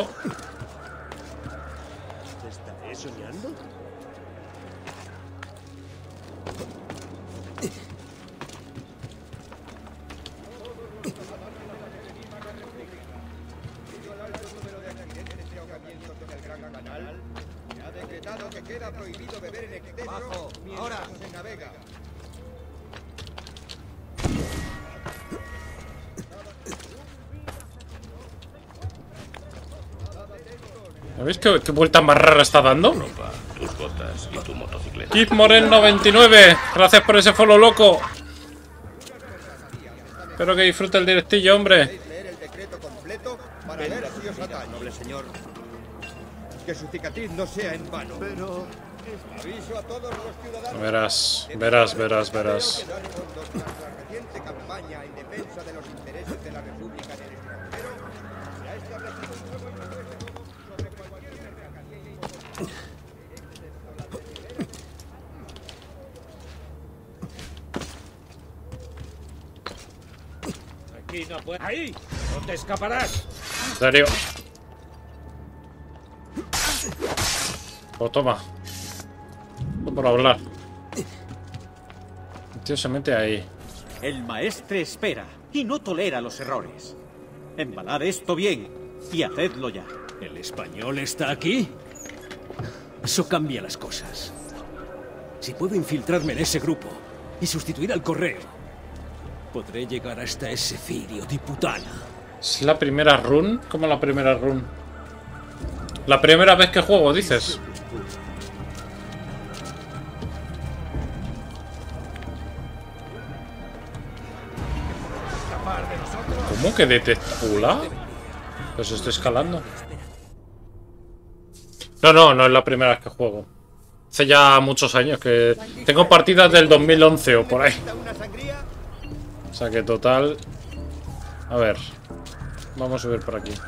Speaker 10: ¿Estaré soñando?
Speaker 7: Se ha decretado que queda prohibido beber en exceso mientras se navega.
Speaker 1: ¿Veis qué, qué vuelta más rara está dando?
Speaker 13: Ropa, tus botas y tu motocicleta.
Speaker 1: Kid Moren noventa y nueve. Gracias por ese follow loco. Espero que disfrute el directillo, hombre.
Speaker 7: Leer el decreto completo para ver si os atañe. Noble señor, que su cicatriz no sea en vano. Pero aviso a todos los ciudadanos.
Speaker 1: Verás, verás, verás, verás.
Speaker 7: Que dan fondos tras la reciente campaña en defensa de los intereses de la República en el extranjero. Se ha establecido un nuevo impuesto sobre cualquier mercancía y
Speaker 10: Aquí no puedes... ¡Ahí! ¡No te escaparás!
Speaker 1: ¿En serio? Pues toma. No por hablar. El tío se mete ahí.
Speaker 6: El maestre espera y no tolera los errores. Embalad esto bien y hacedlo ya.
Speaker 3: ¿El español está aquí? Eso cambia las cosas. Si puedo infiltrarme en ese grupo y sustituir al correo, podré llegar hasta ese Cirio Diputana.
Speaker 1: ¿Es la primera run? ¿Cómo la primera run? La primera vez que juego, dices. ¿Cómo que detectula? Pues estoy escalando. No, no, no es la primera vez que juego. Hace ya muchos años que... Tengo partidas del dos mil once o por ahí. O sea que total... A ver. Vamos a subir por aquí.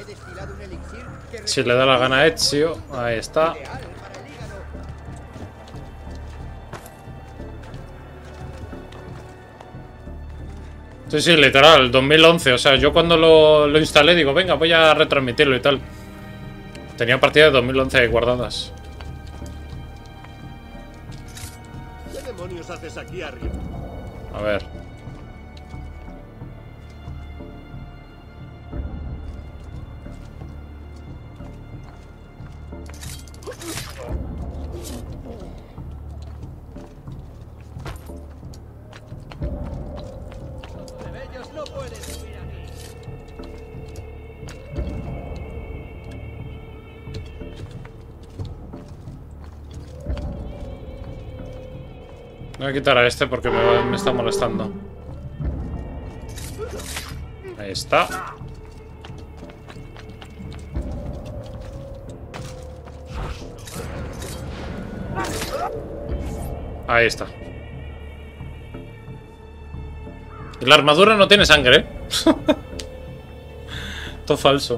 Speaker 1: Si le da la gana a Ezio. Ahí está. Sí, sí, literal, dos mil once. O sea, yo cuando lo, lo instalé digo, venga, voy a retransmitirlo y tal. Tenía partidas de dos mil once guardadas.
Speaker 10: ¿Qué demonios haces aquí arriba?
Speaker 1: A ver.
Speaker 6: Plebeyos no pueden subir aquí.
Speaker 1: Voy a quitar a este porque me, va- me está molestando. Ahí está. Ahí está. Y la armadura no tiene sangre, ¿eh? Todo falso.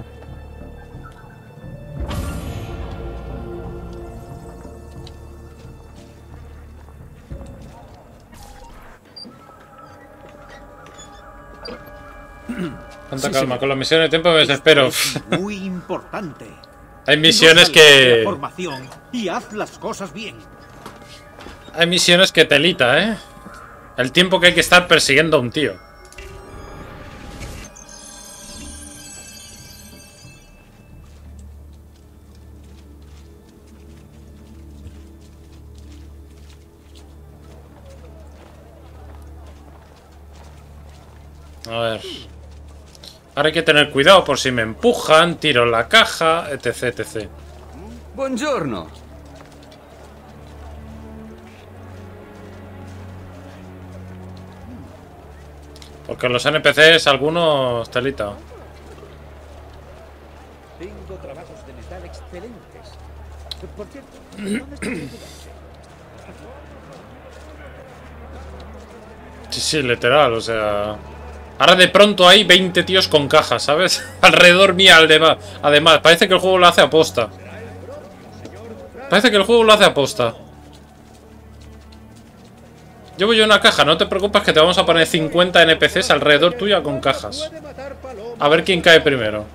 Speaker 1: Tanta
Speaker 11: Sí,
Speaker 1: calma,
Speaker 11: señor.
Speaker 1: con las misiones de tiempo me desespero.
Speaker 14: Es muy importante.
Speaker 1: Hay misiones
Speaker 14: No salgas de la
Speaker 1: que...
Speaker 14: formación y haz las cosas bien.
Speaker 1: Hay misiones que telita, ¿eh? El tiempo que hay que estar persiguiendo a un tío. A ver. Ahora hay que tener cuidado por si me empujan, tiro la caja, etc, etcétera.
Speaker 15: Buongiorno.
Speaker 1: Porque los N P Cs algunos telita.
Speaker 6: Tengo trabajos de metal excelentes. Por cierto, ¿dónde está tu ayudante?
Speaker 1: Sí, sí, literal, o sea... Ahora de pronto hay veinte tíos con cajas, ¿sabes? Alrededor mía, además. Además, parece que el juego lo hace aposta. Parece que el juego lo hace aposta. Llevo yo una caja, no te preocupes que te vamos a poner cincuenta N P Cs alrededor tuya con cajas. A ver quién cae primero.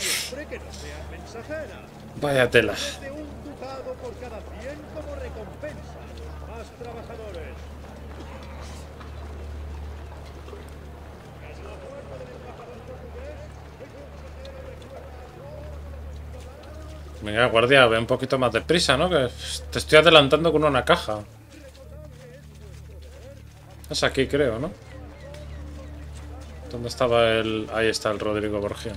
Speaker 1: Vaya tela. Venga, guardia, ve un poquito más deprisa, ¿no? Que te estoy adelantando con una caja. Es aquí, creo, ¿no? ¿Dónde estaba el...? Ahí está el Rodrigo Borgia.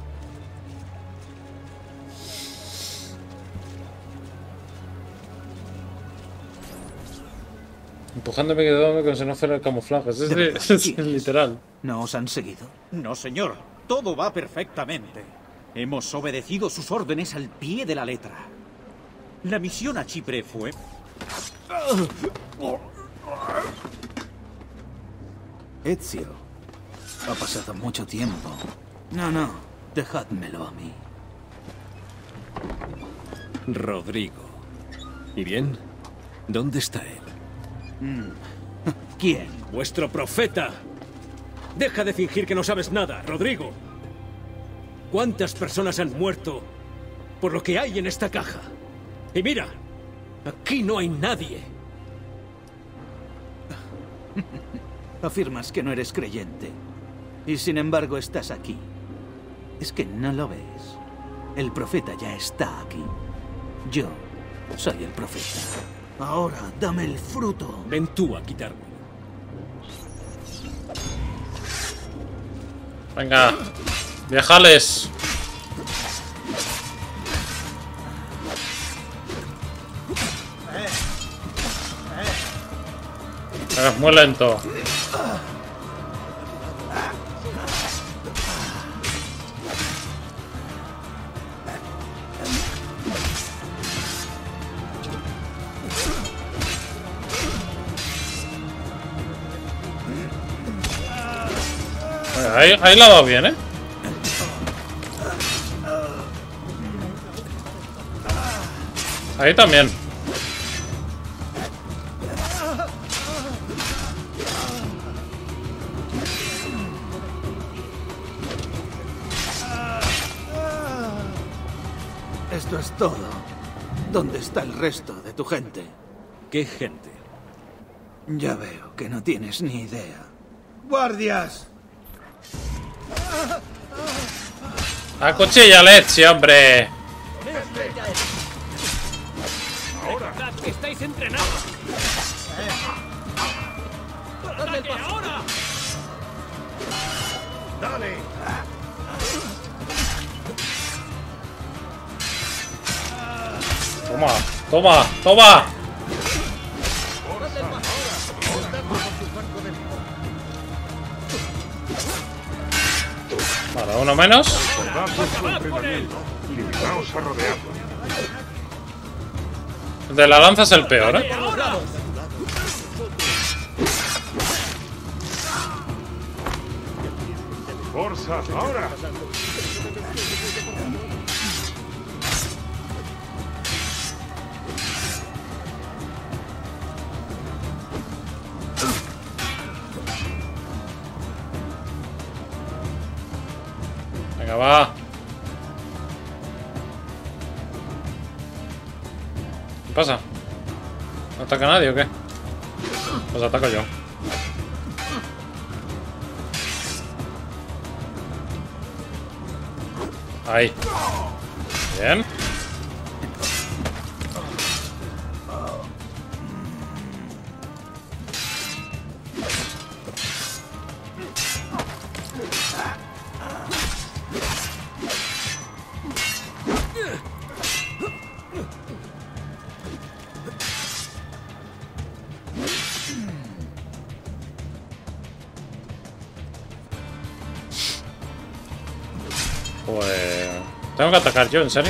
Speaker 1: Empujándome y quedándome con si no fuera el camuflaje. Es,
Speaker 14: ¿De verdad
Speaker 1: es, es
Speaker 14: quieres?
Speaker 1: literal.
Speaker 14: ¿No os han seguido? No, señor. Todo va perfectamente. Hemos obedecido sus órdenes al pie de la letra. La misión a Chipre fue...
Speaker 11: Ezio, ha pasado mucho tiempo. No, no, dejádmelo a mí.
Speaker 3: Rodrigo. ¿Y bien? ¿Dónde está él?
Speaker 14: Mm. ¿Quién?
Speaker 3: ¡Vuestro profeta! Deja de fingir que no sabes nada, Rodrigo. ¿Cuántas personas han muerto por lo que hay en esta caja? Y mira, aquí no hay nadie.
Speaker 11: Afirmas que no eres creyente. Y sin embargo estás aquí. Es que no lo ves. El profeta ya está aquí. Yo soy el profeta. Ahora dame el fruto.
Speaker 3: Ven tú a quitármelo.
Speaker 1: Venga, viajales. Es muy lento.
Speaker 6: Ah.
Speaker 1: Ahí, ahí la ha dado bien, ¿eh? Ahí también.
Speaker 11: Esto es todo. ¿Dónde está el resto de tu gente?
Speaker 3: ¿Qué gente?
Speaker 11: Ya veo que no tienes ni idea.
Speaker 7: ¡Guardias!
Speaker 1: ¡Acuchíllale, sí, hombre!
Speaker 4: ¡Ahora! ¡Que estáis entrenados! ¡Ataque ahora!
Speaker 7: ¡Dale!
Speaker 1: Toma, toma, toma. Vale, uno menos.
Speaker 5: Recordad vuestro entrenamiento. Limitaos a rodearlo.
Speaker 1: El de la lanza es el peor, ¿eh?
Speaker 5: Forza, ahora.
Speaker 1: Venga, va. ¿Qué pasa? ¿No ataca nadie o qué? Pues ataco yo. Ahí. Bien. Pues... ¿Tengo que atacar yo, en serio?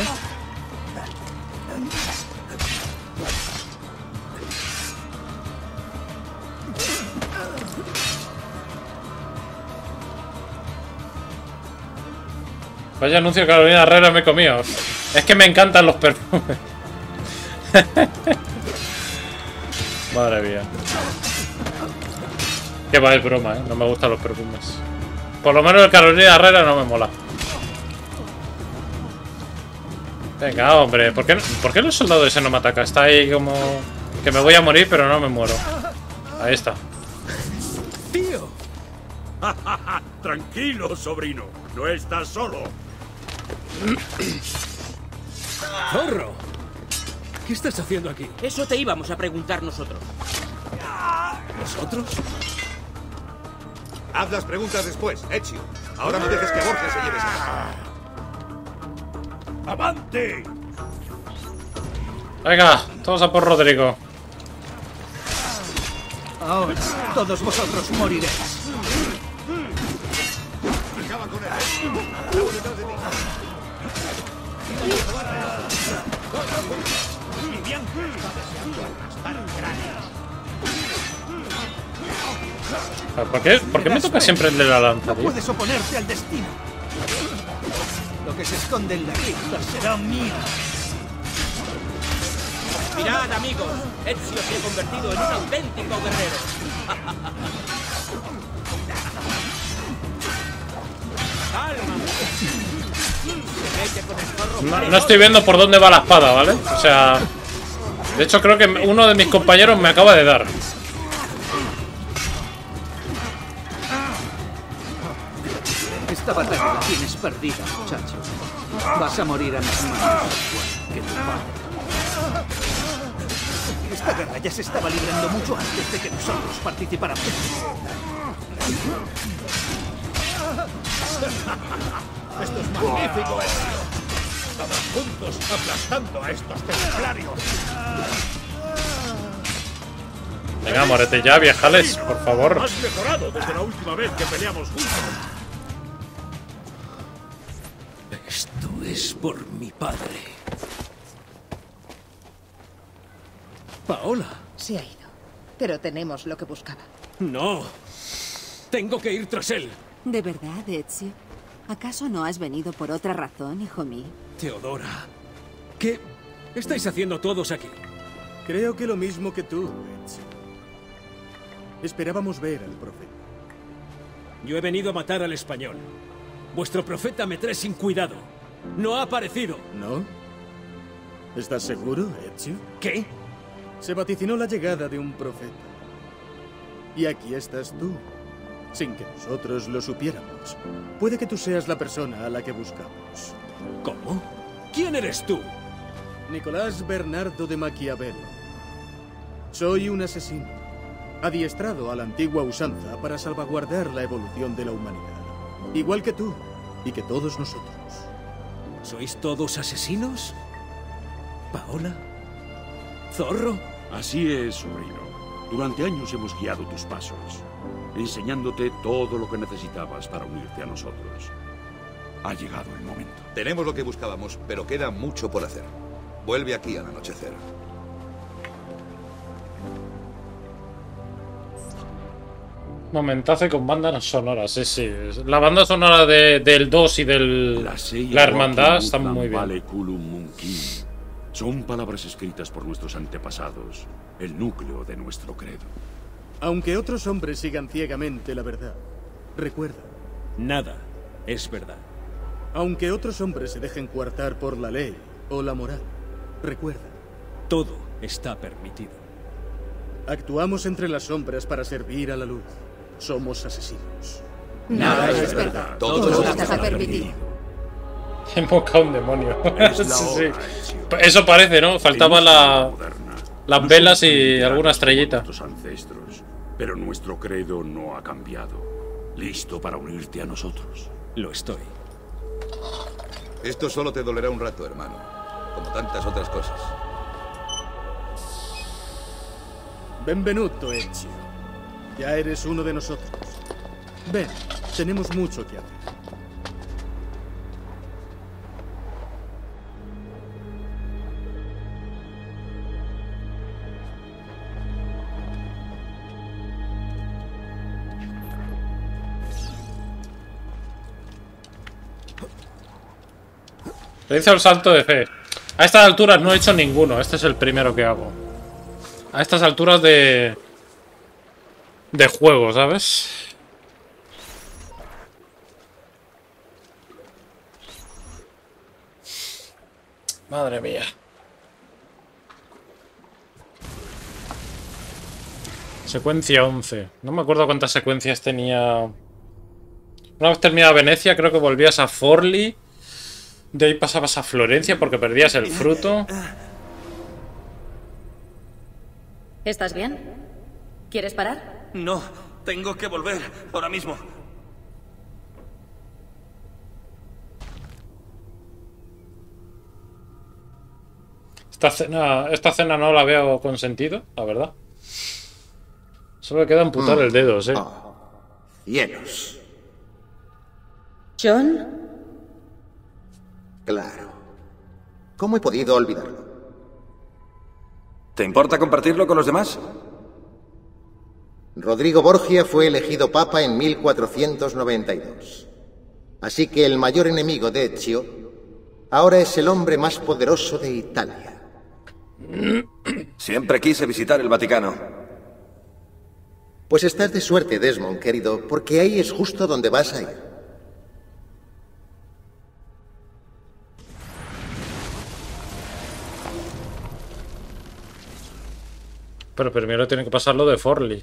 Speaker 1: Vaya anuncio que Carolina Herrera me he comido. Es que me encantan los perfumes. Madre mía. Que va, es broma, ¿eh? No me gustan los perfumes. Por lo menos el Carolina Herrera no me mola. Venga, hombre, ¿por qué, ¿por qué el soldado ese no me ataca? Está ahí como... que me voy a morir, pero no me muero. Ahí está.
Speaker 10: ¡Tío! Tranquilo, sobrino. No estás solo.
Speaker 3: ¡Zorro! ¿Qué estás haciendo aquí?
Speaker 16: Eso te íbamos a preguntar nosotros.
Speaker 3: ¿Nosotros?
Speaker 7: Haz las preguntas después, Ezio. Ahora no dejes que Borges se lleve esa.
Speaker 10: ¡Avante!
Speaker 1: Venga, todos a por Rodrigo.
Speaker 11: Ahora, todos vosotros moriréis.
Speaker 7: Acaba con él.
Speaker 1: ¿Por qué, ¿Por qué me toca siempre el de la lanza,
Speaker 11: No
Speaker 1: tío?
Speaker 11: puedes oponerte al destino. Lo que se esconde en la cripta será mío.
Speaker 16: Mirad, amigos, Ezio se ha convertido en un auténtico guerrero. Calma. Se mete con el zorro.
Speaker 1: No, no estoy viendo por dónde va la espada, ¿vale? O sea... De hecho, creo que uno de mis compañeros me acaba de dar.
Speaker 11: Esta batalla la tienes perdida, muchacho. Vas a morir a mis manos, igual que tu padre. Esta guerra ya se estaba librando mucho antes de que nosotros participáramos.
Speaker 7: Esto es magnífico, Ezio. Todos juntos aplastando a estos templarios.
Speaker 1: Venga, morete ya, viejales, por favor.
Speaker 10: Has mejorado desde la última vez que peleamos juntos.
Speaker 3: Esto es por mi padre. Paola.
Speaker 12: Se ha ido. Pero tenemos lo que buscaba.
Speaker 3: No. Tengo que ir tras él.
Speaker 17: ¿De verdad, Ezio? ¿Acaso no has venido por otra razón, hijo mío?
Speaker 3: Teodora, ¿qué estáis haciendo todos aquí?
Speaker 18: Creo que lo mismo que tú, Ezio. Esperábamos ver al profeta.
Speaker 3: Yo he venido a matar al español. Vuestro profeta me trae sin cuidado. No ha aparecido.
Speaker 18: ¿No? ¿Estás seguro, Ezio?
Speaker 3: ¿Qué?
Speaker 18: Se vaticinó la llegada de un profeta. Y aquí estás tú, sin que nosotros lo supiéramos. Puede que tú seas la persona a la que buscamos.
Speaker 3: ¿Cómo? ¿Quién eres tú?
Speaker 18: Nicolás Bernardo de Maquiavelo. Soy un asesino, adiestrado a la antigua usanza para salvaguardar la evolución de la humanidad. Igual que tú, y que todos nosotros.
Speaker 3: ¿Sois todos asesinos? ¿Paola? ¿Zorro?
Speaker 19: Así es, sobrino. Durante años hemos guiado tus pasos, enseñándote todo lo que necesitabas para unirte a nosotros. Ha llegado el momento.
Speaker 2: Tenemos lo que buscábamos, pero queda mucho por hacer. Vuelve aquí al anochecer.
Speaker 1: Momentazo con banda sonora, sí, sí. La banda sonora de, del dos y del la, la Hermandad está muy bien.
Speaker 19: Son palabras escritas por nuestros antepasados, el núcleo de nuestro credo.
Speaker 18: Aunque otros hombres sigan ciegamente la verdad, recuerda.
Speaker 3: Nada es verdad.
Speaker 18: Aunque otros hombres se dejen coartar por la ley o la moral, recuerda.
Speaker 3: Todo está permitido.
Speaker 18: Actuamos entre las sombras para servir a la luz. Somos asesinos.
Speaker 9: Nada es verdad. Todo, Todo está permitido.
Speaker 1: He invocado un demonio. Sí, sí. Eso parece, ¿no? Faltaba la, las velas y alguna estrellita.
Speaker 19: Ancestros, pero nuestro credo no ha cambiado. ¿Listo para unirte a nosotros?
Speaker 3: Lo estoy.
Speaker 2: Esto solo te dolerá un rato, hermano. Como tantas otras cosas.
Speaker 18: Benvenuto, Ezio. Ya eres uno de nosotros. Ven, tenemos mucho que hacer.
Speaker 1: Realiza el salto de fe. A estas alturas no he hecho ninguno. Este es el primero que hago. A estas alturas de... de juego, ¿sabes? Madre mía. Secuencia once. No me acuerdo cuántas secuencias tenía. Una vez terminada Venecia, creo que volvías a Forli. De ahí pasabas a Florencia porque perdías el fruto.
Speaker 20: ¿Estás bien? ¿Quieres parar?
Speaker 21: No, tengo que volver ahora mismo.
Speaker 1: Esta cena, esta cena no la veo con sentido, la verdad. Solo me queda amputar mm. el dedo, ¿sí?
Speaker 21: Oh, cielos.
Speaker 20: ¿John?
Speaker 21: Claro. ¿Cómo he podido olvidarlo? ¿Te importa compartirlo con los demás?
Speaker 22: Rodrigo Borgia fue elegido papa en mil cuatrocientos noventa y dos. Así que el mayor enemigo de Ezio ahora es el hombre más poderoso de Italia.
Speaker 21: Siempre quise visitar el Vaticano.
Speaker 22: Pues estás de suerte, Desmond, querido, porque ahí es justo donde vas a ir.
Speaker 1: Pero primero tiene que pasar lo de Forli.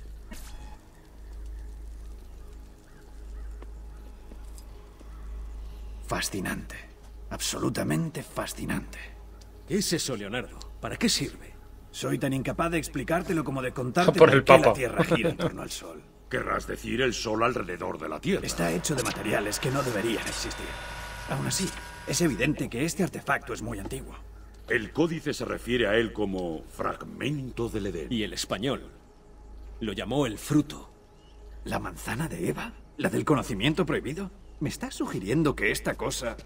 Speaker 11: Fascinante. Absolutamente fascinante.
Speaker 3: ¿Qué es eso, Leonardo? ¿Para qué sirve?
Speaker 11: Soy tan incapaz de explicártelo como de contarte
Speaker 1: por, el
Speaker 11: por qué
Speaker 1: Papa.
Speaker 11: la Tierra gira en torno al Sol.
Speaker 19: Querrás decir el Sol alrededor de la Tierra.
Speaker 11: Está hecho de materiales que no deberían existir. Aún así, es evidente que este artefacto es muy antiguo.
Speaker 19: El códice se refiere a él como fragmento del Edén.
Speaker 3: Y el español lo llamó el fruto.
Speaker 11: ¿La manzana de Eva? ¿La del conocimiento prohibido? ¿Me estás sugiriendo que esta cosa...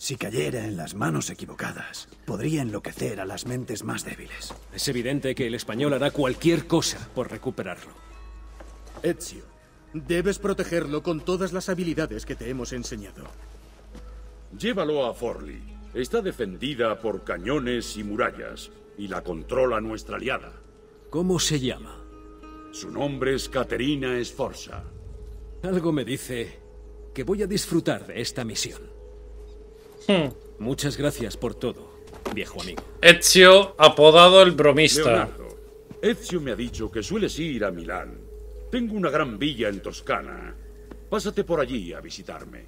Speaker 11: Si cayera en las manos equivocadas, podría enloquecer a las mentes más débiles.
Speaker 3: Es evidente que el español hará cualquier cosa por recuperarlo.
Speaker 18: Ezio, debes protegerlo con todas las habilidades que te hemos enseñado.
Speaker 19: Llévalo a Forli. Está defendida por cañones y murallas, y la controla nuestra aliada.
Speaker 3: ¿Cómo se llama?
Speaker 19: Su nombre es Caterina Sforza.
Speaker 3: Algo me dice que voy a disfrutar de esta misión.
Speaker 1: Hmm.
Speaker 3: Muchas gracias por todo, viejo amigo.
Speaker 1: Ezio, apodado el bromista.
Speaker 19: Leonardo, Ezio me ha dicho que sueles ir a Milán. Tengo una gran villa en Toscana. Pásate por allí a visitarme.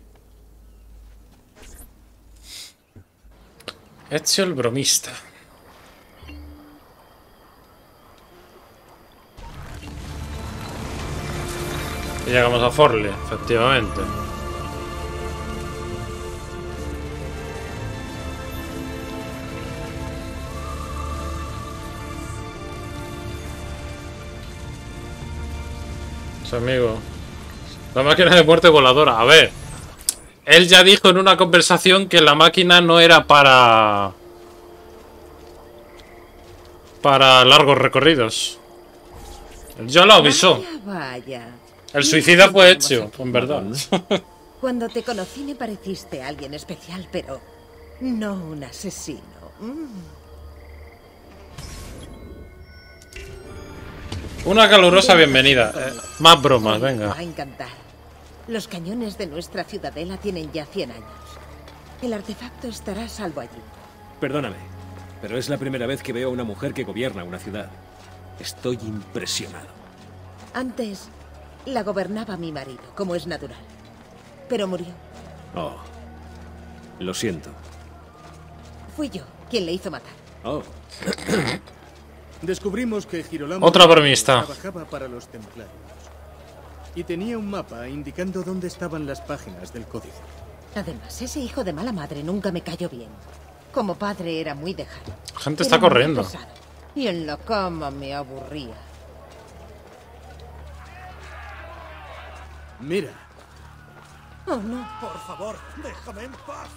Speaker 1: Ezio el bromista. Y llegamos a Forli, efectivamente. Su amigo. La máquina de muerte voladora. A ver. Él ya dijo en una conversación que la máquina no era para... para largos recorridos. Él ya lo avisó.
Speaker 8: Vaya, vaya.
Speaker 1: El suicida fue Ezio, en verdad.
Speaker 8: Cuando te conocí me pareciste alguien especial, pero no un asesino. Mm.
Speaker 1: Una calurosa bienvenida. Eh, más bromas, venga.
Speaker 8: Va a encantar. Los cañones de nuestra ciudadela tienen ya cien años. El artefacto estará a salvo allí.
Speaker 3: Perdóname, pero es la primera vez que veo a una mujer que gobierna una ciudad. Estoy impresionado.
Speaker 8: Antes la gobernaba mi marido, como es natural. Pero murió.
Speaker 3: Oh, lo siento.
Speaker 8: Fui yo quien le hizo matar.
Speaker 3: Oh.
Speaker 18: Descubrimos que Girolamo
Speaker 1: Otra bromista.
Speaker 18: trabajaba para los templarios y tenía un mapa indicando dónde estaban las páginas del códice.
Speaker 8: Además, ese hijo de mala madre nunca me cayó bien. Como padre era muy dejado.
Speaker 1: La gente
Speaker 8: Era
Speaker 1: está corriendo.
Speaker 8: muy pesado. Y en la cama me aburría.
Speaker 18: Mira.
Speaker 8: Oh, no.
Speaker 10: Por favor, déjame en paz.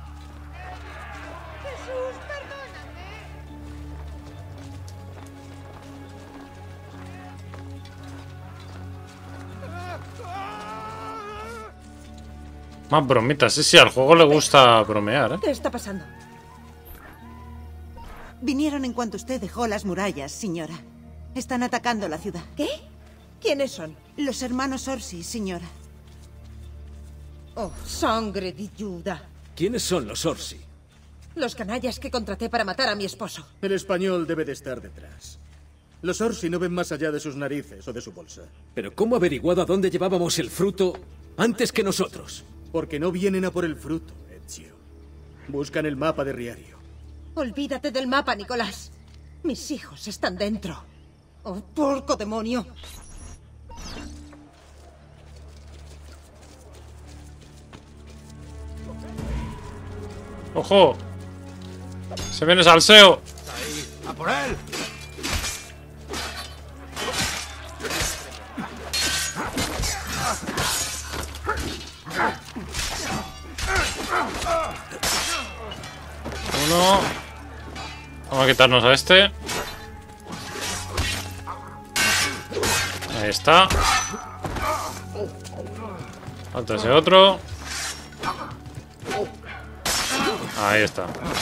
Speaker 12: Jesús, perdóname.
Speaker 1: Más bromitas. Sí, sí, al juego le gusta bromear, ¿eh?
Speaker 8: ¿Qué está pasando?
Speaker 13: Vinieron en cuanto usted dejó las murallas, señora. Están atacando la ciudad.
Speaker 8: ¿Qué? ¿Quiénes son?
Speaker 13: Los hermanos Orsi, señora.
Speaker 8: Oh, sangre de Juda.
Speaker 3: ¿Quiénes son los Orsi?
Speaker 8: Los canallas que contraté para matar a mi esposo.
Speaker 18: El español debe de estar detrás. Los Orsi no ven más allá de sus narices o de su bolsa.
Speaker 3: ¿Pero cómo ha averiguado a dónde llevábamos el fruto antes que nosotros?
Speaker 18: Porque no vienen a por el fruto, Ezio. Buscan el mapa de Riario.
Speaker 8: Olvídate del mapa, Nicolás. Mis hijos están dentro. ¡Oh, porco demonio!
Speaker 1: ¡Ojo! ¡Se viene salseo!
Speaker 10: Ahí, ¡a por él!
Speaker 1: Uno. Vamos a quitarnos a este. Ahí está. Falta ese otro. Ahí está.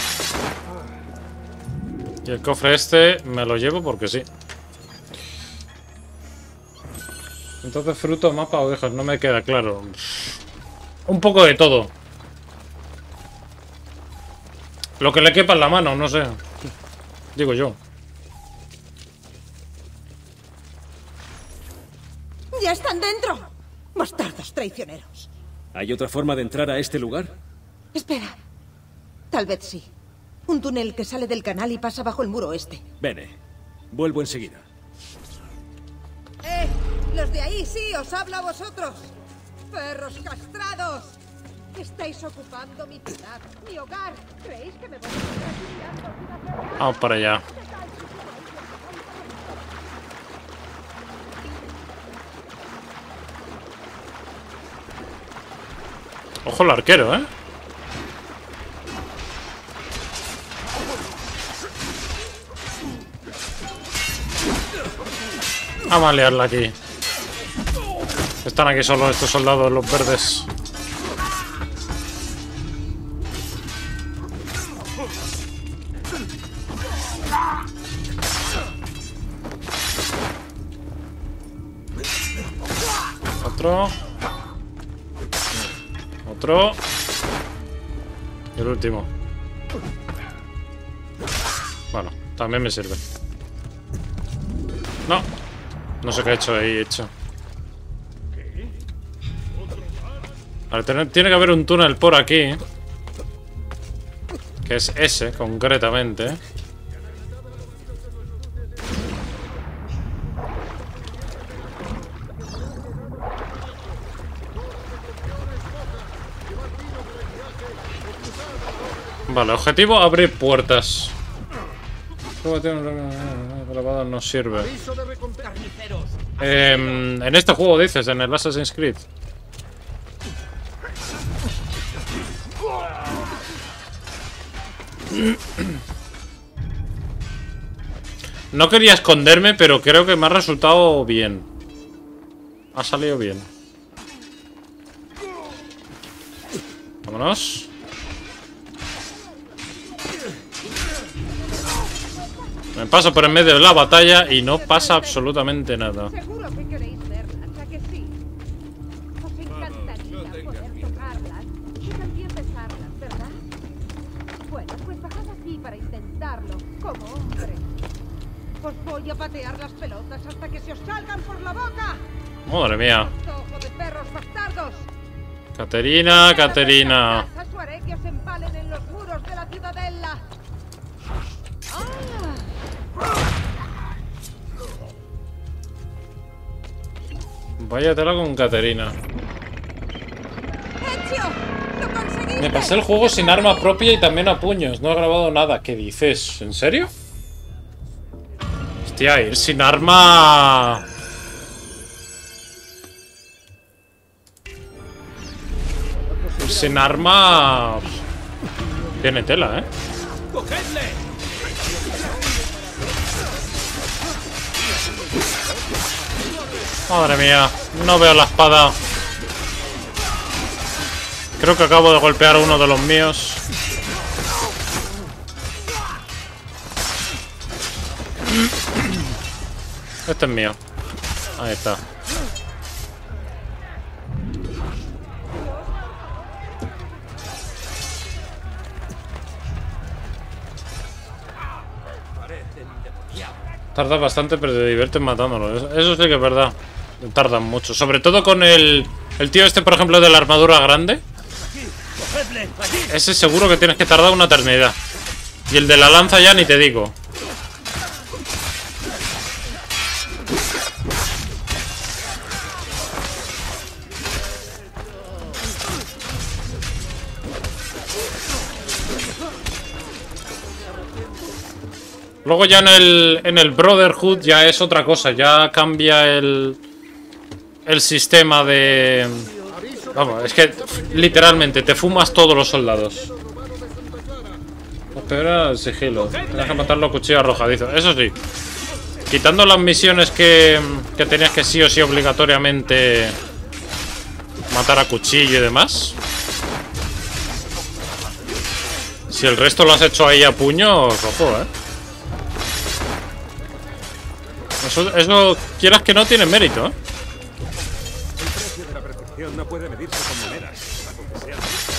Speaker 1: Y el cofre este me lo llevo porque sí. Entonces, fruto, mapa, ovejas, no me queda claro. Un poco de todo. Lo que le quepa en la mano, no sé. Digo yo.
Speaker 8: ¡Ya están dentro! ¡Bastardos traicioneros!
Speaker 3: ¿Hay otra forma de entrar a este lugar?
Speaker 8: Espera. Tal vez sí. Un túnel que sale del canal y pasa bajo el muro oeste.
Speaker 3: Bene. Vuelvo enseguida.
Speaker 8: ¡Eh! ¡Los de ahí sí! ¡Os hablo a vosotros! ¡Perros castrados! Estáis ocupando mi ciudad, mi hogar. ¿Creéis que me voy a quedar aquí mirando?
Speaker 1: Vamos para allá. Ojo el arquero, ¿eh? Vamos a liarla aquí. Están aquí solo estos soldados, los verdes. Otro. Otro. Y el último. Bueno, también me sirve. No. No sé qué he hecho ahí, hecho. A ver, tiene que haber un túnel por aquí. Que es ese, concretamente. Vale, objetivo, abrir puertas. Grabado no sirve. Eh, en este juego dices, en el Assassin's Creed. No quería esconderme, pero creo que me ha resultado bien. Ha salido bien. Vámonos. Me paso por en medio de la batalla y no pasa absolutamente nada.
Speaker 8: Seguro que queréis verlas, ¿a que sí? Os encantaría poder tocarlas y también besarlas, ¿verdad? Bueno, pues bajad aquí para intentarlo, como hombre. Os voy a patear las pelotas hasta que se os salgan por la boca.
Speaker 1: Madre mía.
Speaker 8: ¡Ojo de perros bastardos!
Speaker 1: Caterina, Caterina.
Speaker 8: Os haré que os empalen en los muros de la ciudadela. ¡Ah!
Speaker 1: Váyatela con Caterina.
Speaker 8: ¡Ezio! ¡Lo conseguiste!
Speaker 1: Me pasé el juego sin arma propia y también a puños. No he grabado nada. ¿Qué dices? ¿En serio? Hostia, ir sin arma... Ir sin arma... Tiene tela, ¿eh?
Speaker 4: ¡Cogedle!
Speaker 1: Madre mía, no veo la espada. Creo que acabo de golpear a uno de los míos. Este es mío. Ahí está. Tarda bastante, pero te diviertes matándolo. Eso sí que es verdad. Tardan mucho. Sobre todo con el... El tío este, por ejemplo, de la armadura grande. Ese seguro que tienes que tardar una eternidad. Y el de la lanza ya ni te digo. Luego ya en el, en el Brotherhood ya es otra cosa. Ya cambia el... El sistema de... Vamos, es que literalmente te fumas todos los soldados. Pero el sigilo. Tienes que matarlo a cuchillo arrojadizo. Eso sí. Quitando las misiones que, que tenías que sí o sí obligatoriamente matar a cuchillo y demás. Si el resto lo has hecho ahí a puño, ojo, eh. Eso, eso, quieras que no, tiene mérito, eh.
Speaker 10: El precio de la perfección no puede medirse con monedas, aunque sean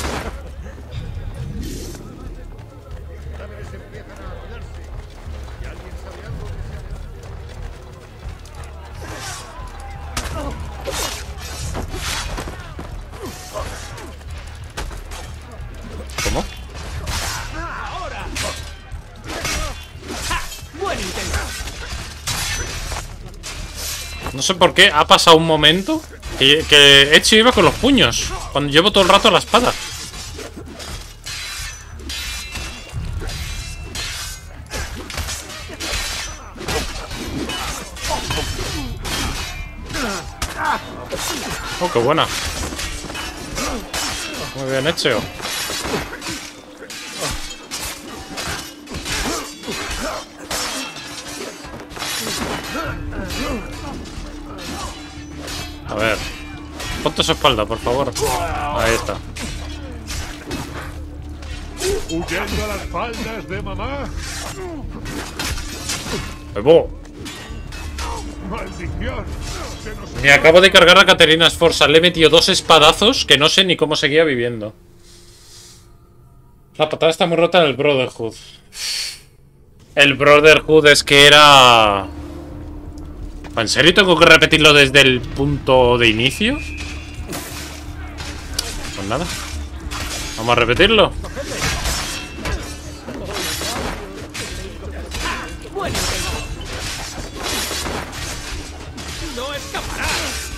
Speaker 1: ¿Cómo?
Speaker 4: ¡Ahora! ¡Ja! ¡Buen intento!
Speaker 1: No sé por qué ha pasado un momento que, que Ezio iba con los puños cuando llevo todo el rato la espada. Oh, qué buena. Muy bien, Ezio. Suelta su espalda, por favor. Ahí está.
Speaker 5: ¿Huyendo a las faldas de mamá?
Speaker 1: ¡Evo!
Speaker 5: ¡Maldición! Se nos...
Speaker 1: Me acabo de cargar a Caterina Sforza. Le he metido dos espadazos que no sé ni cómo seguía viviendo. La patada está muy rota en el Brotherhood. El Brotherhood es que era... ¿En serio tengo que repetirlo desde el punto de inicio? Pues nada. Vamos a repetirlo.
Speaker 4: ¡No escapará!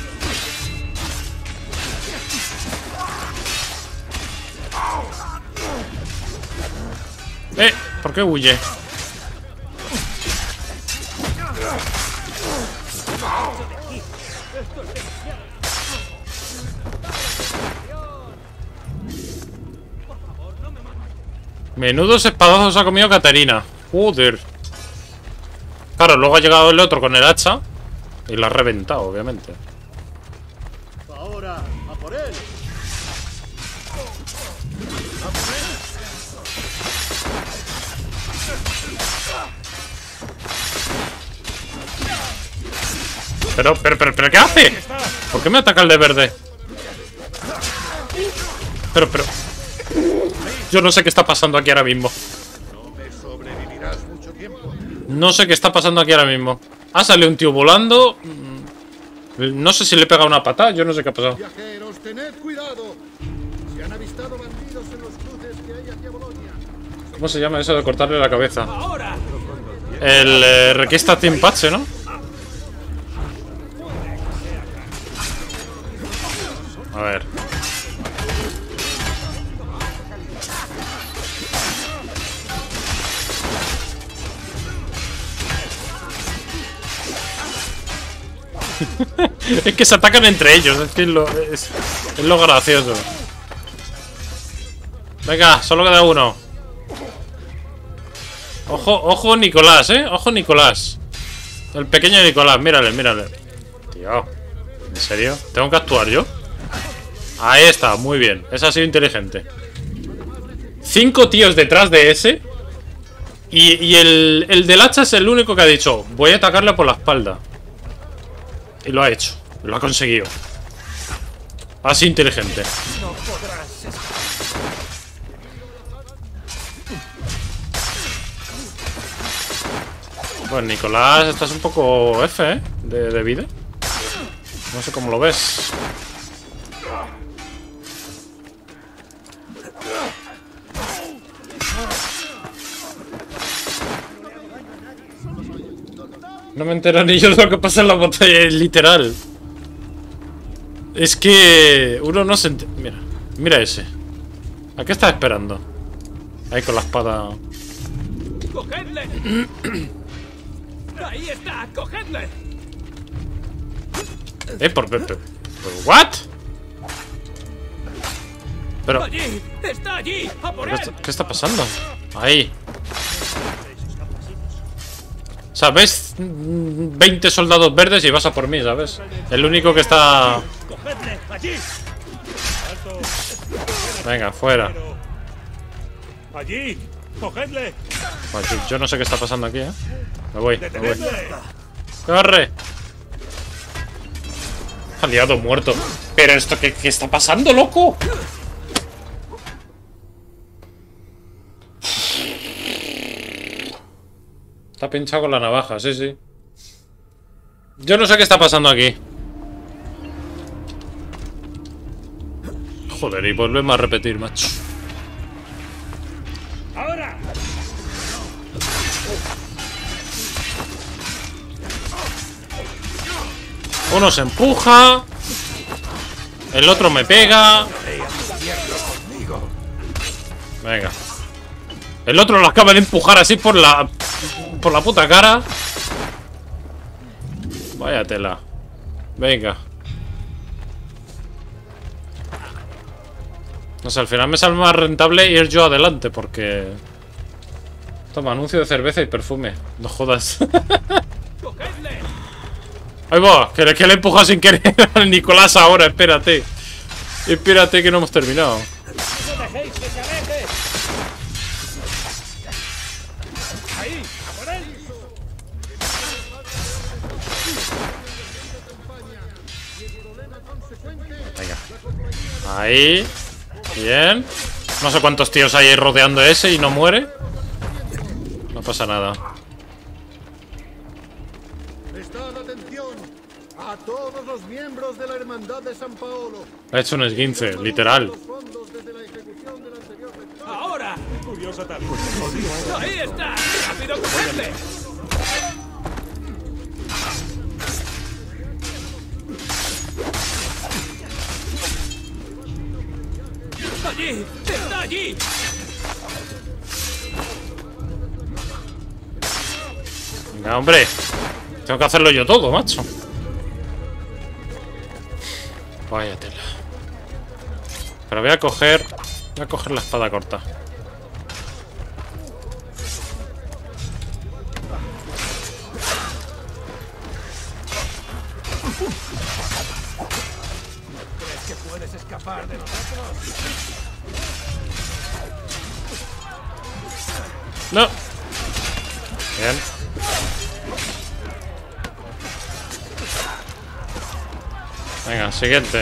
Speaker 1: Eh, ¿por qué huye? Menudos espadazos ha comido Caterina. Joder. Claro, luego ha llegado el otro con el hacha y la ha reventado, obviamente.
Speaker 18: Ahora, a por él.
Speaker 1: Pero, pero, pero, pero, ¿qué hace? ¿Por qué me ataca el de verde? Pero, pero... Yo no sé qué está pasando aquí ahora mismo. No sé qué está pasando aquí ahora mismo. Ha salido un tío volando. No sé si le he pegado una patada. Yo no sé qué ha pasado.
Speaker 7: Viajeros, tened cuidado. Se han avistado bandidos en los cruces que hay hacia Bolonia.
Speaker 1: ¿Cómo se llama eso de cortarle la cabeza? El eh, Requista Team Patch, ¿no? A ver. Es que se atacan entre ellos. Es que es lo, es, es lo gracioso. Venga, solo queda uno. Ojo, ojo Nicolás, eh. Ojo Nicolás. El pequeño Nicolás, mírale, mírale. Tío, ¿en serio? ¿Tengo que actuar yo? Ahí está, muy bien. Ese ha sido inteligente. Cinco tíos detrás de ese. Y, y el, el del hacha es el único que ha dicho: voy a atacarle por la espalda. Y lo ha hecho. Lo ha conseguido. Ha sido inteligente.
Speaker 4: No podrás
Speaker 1: Pues Nicolás, estás un poco F, ¿eh? De, de vida. No sé cómo lo ves. No me entero ni yo de lo que pasa en la batalla, literal. Es que uno no se ent... Mira, mira ese. ¿A qué estás esperando? Ahí con la espada.
Speaker 4: ¡Cogedle! ¡Ahí está! ¡Cogedle!
Speaker 1: Eh, por... por, por ¿what? Pero...
Speaker 4: ¡Allí! ¡Está allí! ¡A por
Speaker 1: ¿Qué
Speaker 4: él!
Speaker 1: está, ¿Qué está pasando? Ahí. ¿Sabes? veinte soldados verdes y vas a por mí, ¿sabes? El único que está...
Speaker 4: ¡Cogedle! ¡Allí!
Speaker 1: Venga, fuera.
Speaker 4: ¡Allí! ¡Cogedle!
Speaker 1: Pues yo, yo no sé qué está pasando aquí, ¿eh? Me voy, me voy. ¡Corre! Aliado muerto. ¿Pero esto qué, qué está pasando, loco? Está pinchado con la navaja, sí, sí. Yo no sé qué está pasando aquí. Joder, y volvemos a repetir, macho.
Speaker 4: ¡Ahora!
Speaker 1: Uno se empuja. El otro me pega. Venga. El otro lo acaba de empujar así por la... Por la puta cara. Vaya tela. Venga. No sé, al final me sale más rentable ir yo adelante porque... Toma, anuncio de cerveza y perfume. No jodas. Ahí va, que, que le he empujado sin querer al Nicolás ahora, espérate. Espérate que no hemos terminado.
Speaker 4: ¡No dejéis que se aleje! ¡Ahí! ¡Por él!
Speaker 1: Venga. Ahí. Bien. No sé cuántos tíos hay ahí rodeando ese y no muere. No pasa nada.
Speaker 18: Prestad atención a todos los miembros de la Hermandad de San Paolo.
Speaker 1: Ha hecho un esguince, literal.
Speaker 4: ¡Ahora! ¡Curioso tal! ¡Ahí está! ¡Rápido, cogedle! ¡Allí! ¡Está allí!
Speaker 1: Venga, hombre. Tengo que hacerlo yo todo, macho. Vaya tela. Pero voy a coger... Voy a coger la espada corta.
Speaker 4: ¿Crees que puedes escapar de nosotros?
Speaker 1: No. Bien. Venga, siguiente.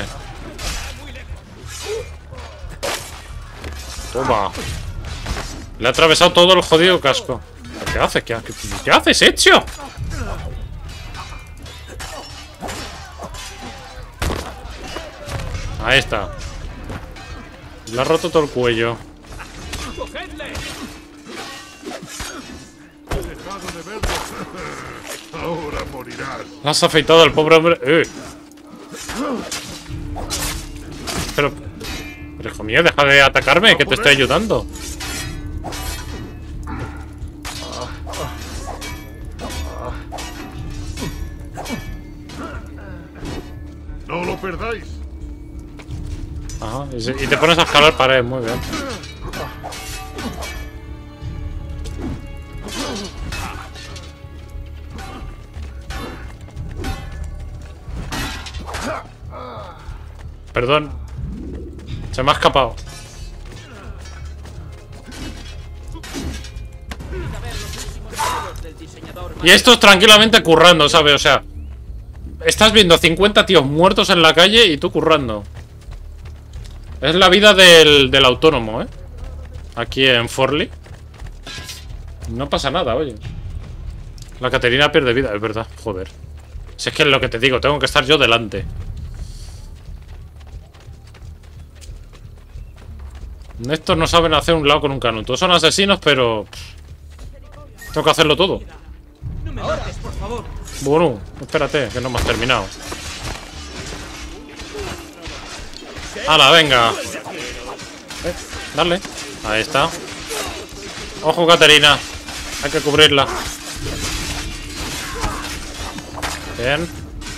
Speaker 1: Toma. Le ha atravesado todo el jodido casco. ¿Qué haces? ¿Qué, qué, qué haces, Ezio? Ahí está. Le ha roto todo el cuello.
Speaker 4: ¡Cogedle!
Speaker 5: He dejado de verlo. Ahora morirás.
Speaker 1: Le has afeitado al pobre hombre. Eh. Pero... Pero hijo mío, deja de atacarme, que te estoy ayudando.
Speaker 5: No lo perdáis.
Speaker 1: Ajá, y, se, y te pones a escalar paredes, muy bien. Perdón. Se me ha escapado. Y estos tranquilamente currando, ¿sabes? O sea, estás viendo cincuenta tíos muertos en la calle y tú currando. Es la vida del, del autónomo, ¿eh? Aquí en Forli. No pasa nada, oye. La Caterina pierde vida, es verdad, joder. Si es que es lo que te digo, tengo que estar yo delante. Estos no saben hacer un lado con un canuto. Son asesinos, pero... tengo que hacerlo todo.
Speaker 4: No me mates, por favor.
Speaker 1: Bueno, espérate, que no hemos terminado. ¡Hala, venga! Eh, dale. Ahí está. Ojo, Caterina. Hay que cubrirla. Bien.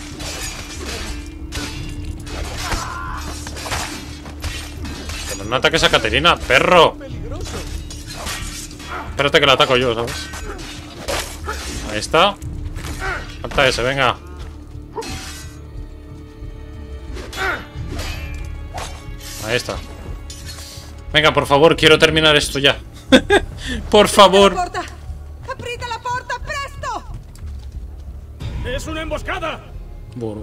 Speaker 1: Pero no ataques a Caterina, perro. Espérate que la ataco yo, ¿sabes? Ahí está. Falta ese, venga. Ahí está. Venga, por favor, quiero terminar esto ya. Por favor.
Speaker 13: ¡Aprieta la puerta, presto!
Speaker 4: ¡Es una emboscada!
Speaker 1: Bueno.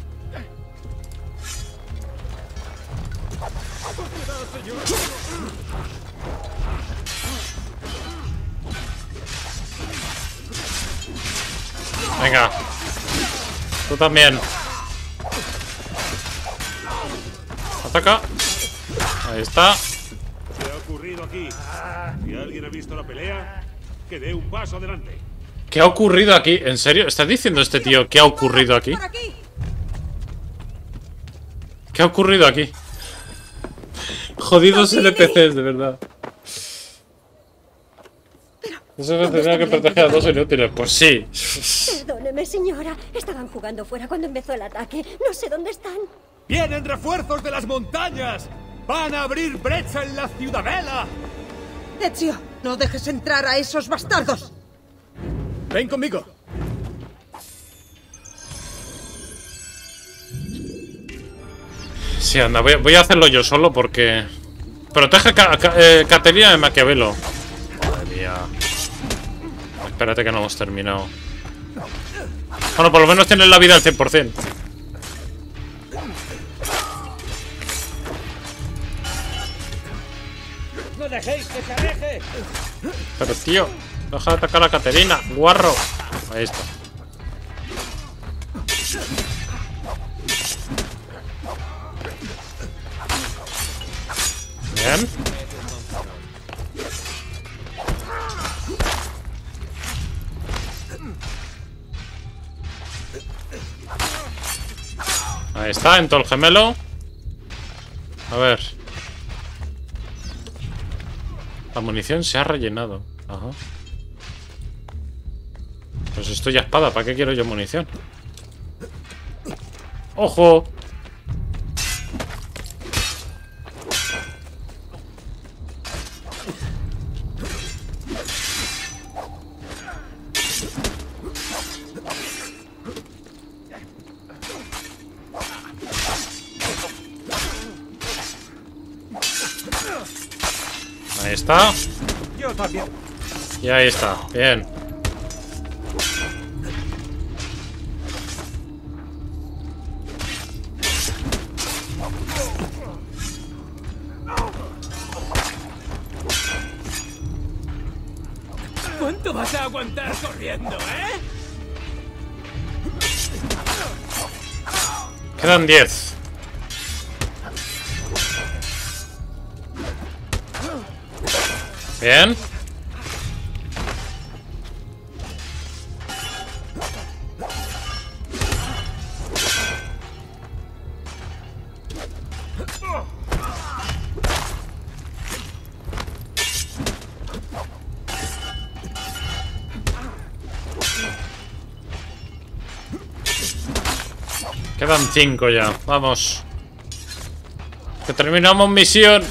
Speaker 1: Venga. Tú también. Ataca. Ahí está.
Speaker 5: ¿Qué ha ocurrido aquí? Si alguien ha visto la pelea, que dé un paso adelante.
Speaker 1: ¿Qué ha ocurrido aquí? ¿En serio? ¿Está diciendo este tío qué ha ocurrido aquí? ¿Qué ha ocurrido aquí? Jodidos N P Cs, de verdad. Eso me tenía que proteger a dos inútiles. Pues sí.
Speaker 14: Perdóneme, señora. Estaban jugando fuera cuando empezó el ataque. No sé dónde están.
Speaker 4: ¡Vienen refuerzos de las montañas! ¡Van a abrir brecha en la ciudadela!
Speaker 13: Ezio, no dejes entrar a esos bastardos.
Speaker 4: Ven conmigo.
Speaker 1: Sí, anda, voy, voy a hacerlo yo solo porque... Protege Ca Ca eh, Caterina de Maquiavelo. Madre mía. Espérate que no hemos terminado. Bueno, por lo menos tienes la vida al cien por cien.
Speaker 16: ¡No dejéis que se aleje!
Speaker 1: Pero tío, deja de atacar a Caterina, guarro. Ahí está. Bien. Ahí está, en todo el gemelo. A ver. La munición se ha rellenado. Ajá. Pues esto ya espada, ¿para qué quiero yo munición? ¡Ojo! Ahí está.
Speaker 16: Yo también.
Speaker 1: Y ahí está. Bien.
Speaker 16: ¿Cuánto vas a aguantar corriendo, eh?
Speaker 1: Quedan diez. Bien. Quedan cinco ya. Vamos. Que terminamos misión.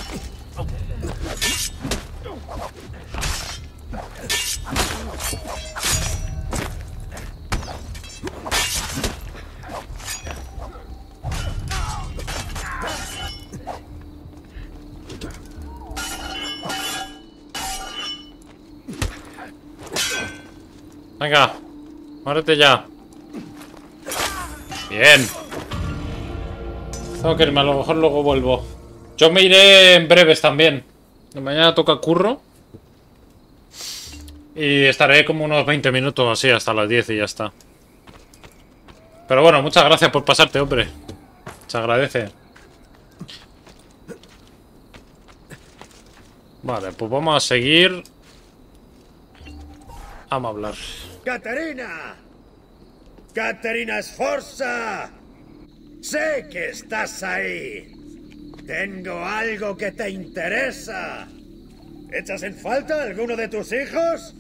Speaker 1: Venga, muérete ya. Bien. Tengo que irme, a lo mejor luego vuelvo. Yo me iré en breves también. Mañana toca curro. Y estaré como unos veinte minutos así, hasta las diez y ya está. Pero bueno, muchas gracias por pasarte, hombre. Se agradece. Vale, pues vamos a seguir. Vamos a hablar.
Speaker 10: ¡Caterina! ¡Caterina Sforza! ¡Sé que estás ahí! ¡Tengo algo que te interesa! ¿Echas en falta alguno de tus hijos?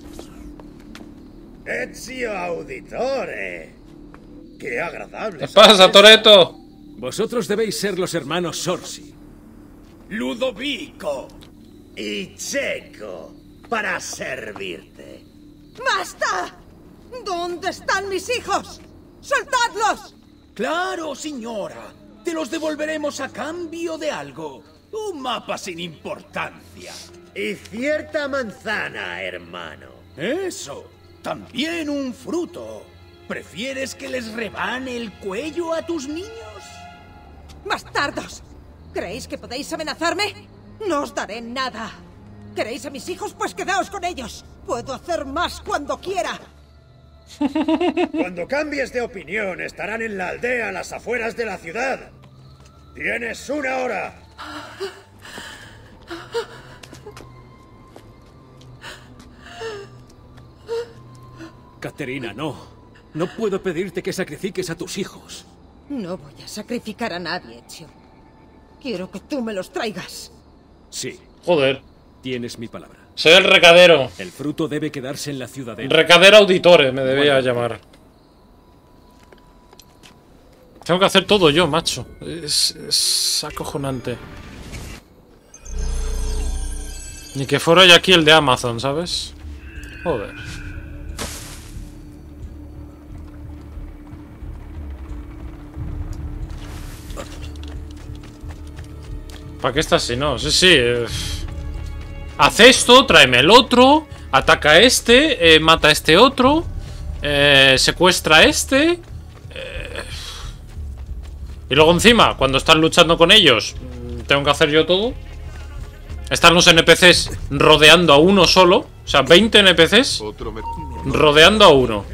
Speaker 10: Ezio Auditore. ¡Qué agradable!
Speaker 1: ¿Qué pasa, Toretto?
Speaker 3: Vosotros debéis ser los hermanos Sorsi.
Speaker 10: Ludovico y Checo, para servirte.
Speaker 13: ¡Basta! ¿Dónde están mis hijos? ¡Soltadlos!
Speaker 11: Claro, señora. Te los devolveremos a cambio de algo. Un mapa sin importancia.
Speaker 10: Y cierta manzana, hermano.
Speaker 11: Eso. También un fruto. ¿Prefieres que les rebane el cuello a tus niños?
Speaker 13: ¡Bastardos! ¿Creéis que podéis amenazarme? No os daré nada. ¿Queréis a mis hijos? Pues quedaos con ellos. Puedo hacer más cuando quiera.
Speaker 10: Cuando cambies de opinión, estarán en la aldea a las afueras de la ciudad. Tienes una hora.
Speaker 3: Caterina, no. No puedo pedirte que sacrifiques a tus hijos.
Speaker 13: No voy a sacrificar a nadie, Ezio. Quiero que tú me los traigas.
Speaker 3: Sí.
Speaker 1: Joder.
Speaker 3: Tienes mi palabra.
Speaker 1: Soy el recadero.
Speaker 3: El fruto debe quedarse en la ciudadela.
Speaker 1: Recadero Auditore me debía
Speaker 3: Bueno,
Speaker 1: llamar. Tengo que hacer todo yo, macho. Es, es acojonante. Ni que fuera yo aquí el de Amazon, ¿sabes? Joder. ¿Para qué estás si no? Sí, sí. Eh. Haz esto, tráeme el otro. Ataca a este, eh, mata a este otro. Eh, secuestra a este. Eh. Y luego encima, cuando estás luchando con ellos, tengo que hacer yo todo. Están los N P Cs rodeando a uno solo. O sea, veinte N P Cs rodeando a uno.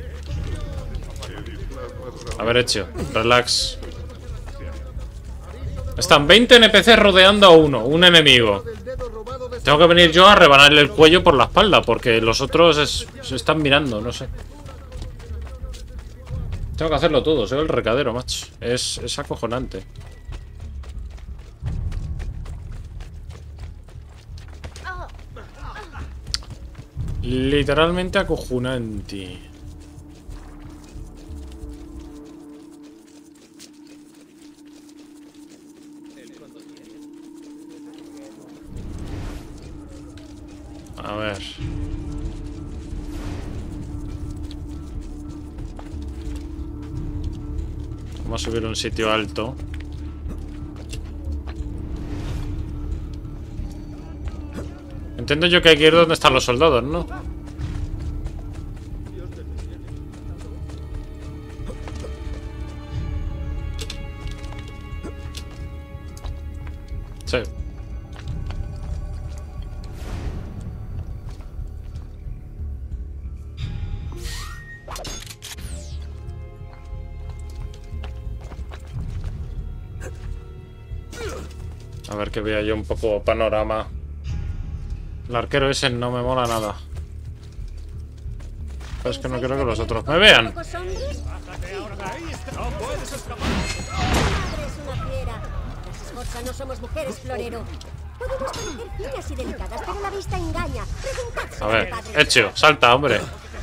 Speaker 1: A ver, hecho. Relax. Están veinte N P Cs rodeando a uno. Un enemigo. Tengo que venir yo a rebanarle el cuello por la espalda. Porque los otros es, se están mirando, no sé. Tengo que hacerlo todo. Soy el recadero, macho. Es, es acojonante. Literalmente acojonante. A ver. Vamos a subir a un sitio alto. Entiendo yo que hay que ir donde están los soldados, ¿no? Sí. A ver que vea yo un poco panorama. El arquero ese no me mola nada. Pero es que no quiero que los otros me vean.
Speaker 14: No somos mujeres, florero. Podemos parecer finas y delicadas, pero la vista engaña.
Speaker 1: A ver, Ezio, salta, hombre.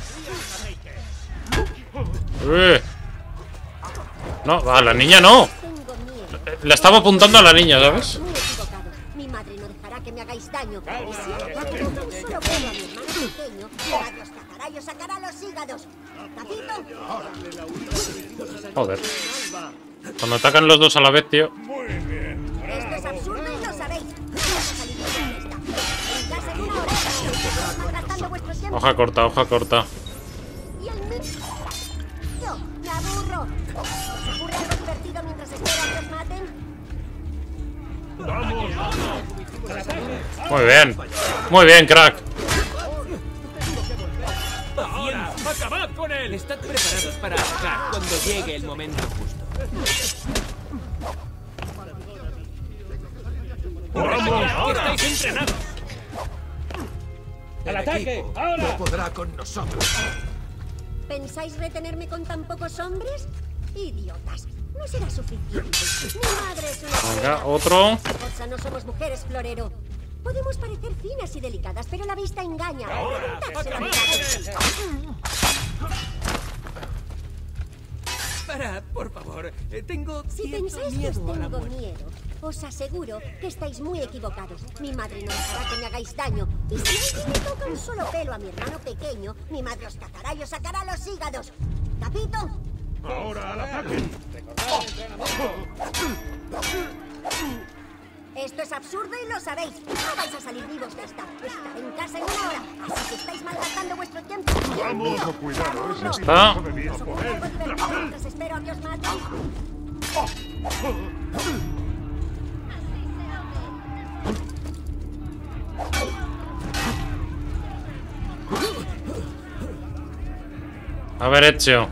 Speaker 1: Uy. No, a la niña no. Le estaba apuntando a la niña, ¿sabes?
Speaker 14: Mi madre no dejará que me hagáis daño. Y si ataco con un solo pelo a mi hermano pequeño, me los catará y os sacará los hígados. ¿Capito?
Speaker 1: Joder. Cuando atacan los dos a la vez, tío.
Speaker 14: Esto es absurdo y lo sabéis. En casa en una hora. Estamos malgastando vuestro tiempo.
Speaker 1: Hoja corta, hoja corta.
Speaker 14: Y el mío. Yo me aburro. ¿Os ocurre algo divertido mientras espero a que os maten?
Speaker 1: Muy bien. Muy bien, crack.
Speaker 16: Ahora, acabad con él. Estad preparados para atacar cuando llegue el momento justo. ¡Vamos! ¡Estáis entrenados! ¡Al ataque! ¡Ahora!
Speaker 2: No podrá con nosotros.
Speaker 14: ¿Pensáis retenerme con tan pocos hombres? Idiotas. No será suficiente. Mi madre es una...
Speaker 1: Venga, otro.
Speaker 14: Cosa, no somos mujeres, florero. Podemos parecer finas y delicadas, pero la vista engaña.
Speaker 16: ¡Ahora! ¡Acabad con él! Para, por favor. Tengo
Speaker 14: Si pensáis que os tengo miedo, os aseguro que estáis muy equivocados. Mi madre no dejará que me hagáis daño. Y si alguien me toca un solo pelo a mi hermano pequeño, mi madre os catará y os sacará los hígados. ¿Capito?
Speaker 5: ¡Ahora al ataque!
Speaker 16: ¡Recordad el entrenamiento!
Speaker 14: Esto es absurdo y lo sabéis. No vais a salir vivos de esta. Estaré en casa en una hora. Así que estáis malgastando vuestro tiempo.
Speaker 5: ¡Vamos! ¡Oh, cuidado! ¡Ese
Speaker 1: es hijo
Speaker 5: de mí!
Speaker 14: ¿Os ocurre algo divertido mientras espero a que os maten?
Speaker 1: A ver, Ezio.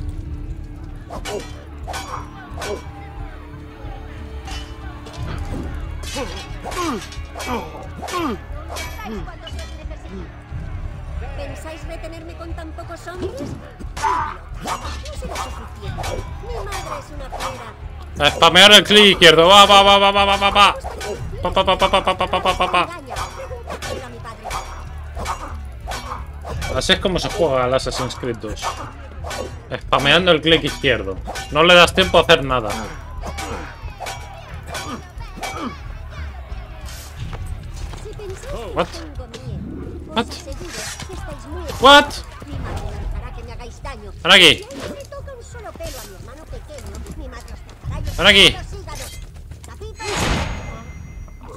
Speaker 14: ¿Pensáis retenerme con tan pocos hombres? No será suficiente. Mi madre es una fiera.
Speaker 1: A spamear el clic izquierdo. Va, va, va, va, va, va, va, va. Pa, pa, pa, pa, pa, pa, pa, pa, pa, pa. Así es como se juega al Assassin's Creed dos. Spameando el clic izquierdo. No le das tiempo a hacer nada. What? What? What? Ven aquí. Ven aquí.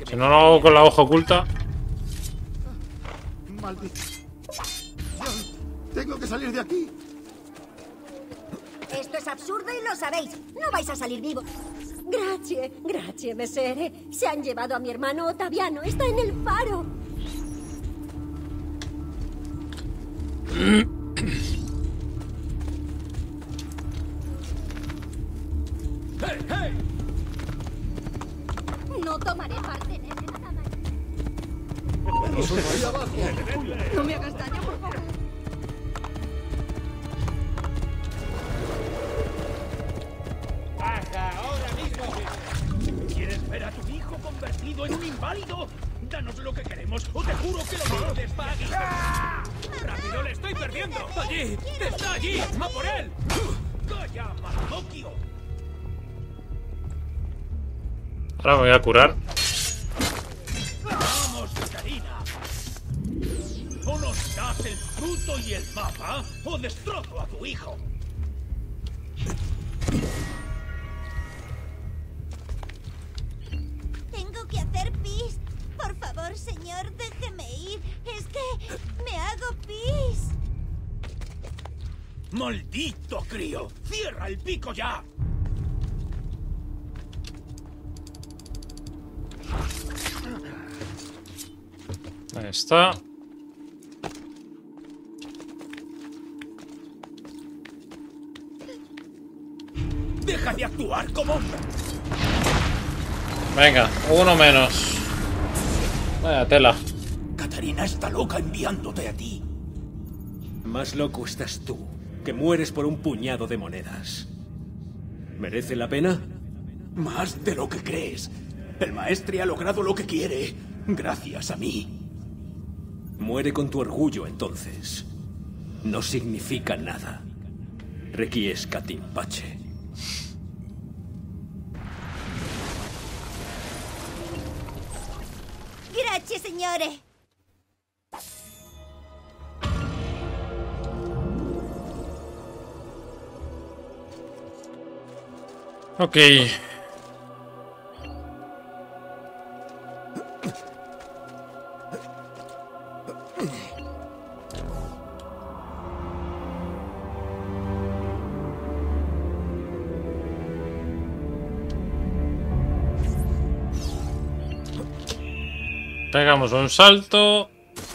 Speaker 1: Si no lo hago con la hoja oculta...
Speaker 6: Maldito. Tengo que salir de aquí.
Speaker 14: Esto es absurdo y lo sabéis. No vais a salir vivos. Gracias, gracias, mesere. Se han llevado a mi hermano Ottaviano. Está en el faro.
Speaker 4: ¡Hey, hey!
Speaker 14: No tomaré parte en ese tamaño.
Speaker 8: No me hagas daño, por favor.
Speaker 4: ¡Baja ahora mismo! ¿Quieres ver a tu hijo convertido en un inválido? Danos lo que queremos o te juro que lo pierdes para aquí. ¡Rápido, le estoy perdiendo! ¡Allí! ¡Está allí! ¡A por él! ¡Calla, Mardoquio!
Speaker 1: Ahora me voy a curar.
Speaker 4: ¡Vamos, Karina! O nos das el fruto y el mapa, o destrozo a tu hijo.
Speaker 14: Tengo que hacer pis. Por favor, señor, déjeme ir. Es que me hago pis.
Speaker 4: ¡Maldito crío! ¡Cierra el pico ya!
Speaker 1: Ahí está.
Speaker 4: ¡Deja de actuar como hombre!
Speaker 1: Venga, uno menos. Vaya tela.
Speaker 10: Catarina está loca enviándote a ti.
Speaker 3: Más loco estás tú, que mueres por un puñado de monedas. ¿Merece la pena?
Speaker 10: Más de lo que crees. El maestre ha logrado lo que quiere, gracias a mí.
Speaker 3: Muere con tu orgullo, entonces. No significa nada. Requiescat in pace.
Speaker 14: Gracias, señores.
Speaker 1: Ok. Pegamos un salto.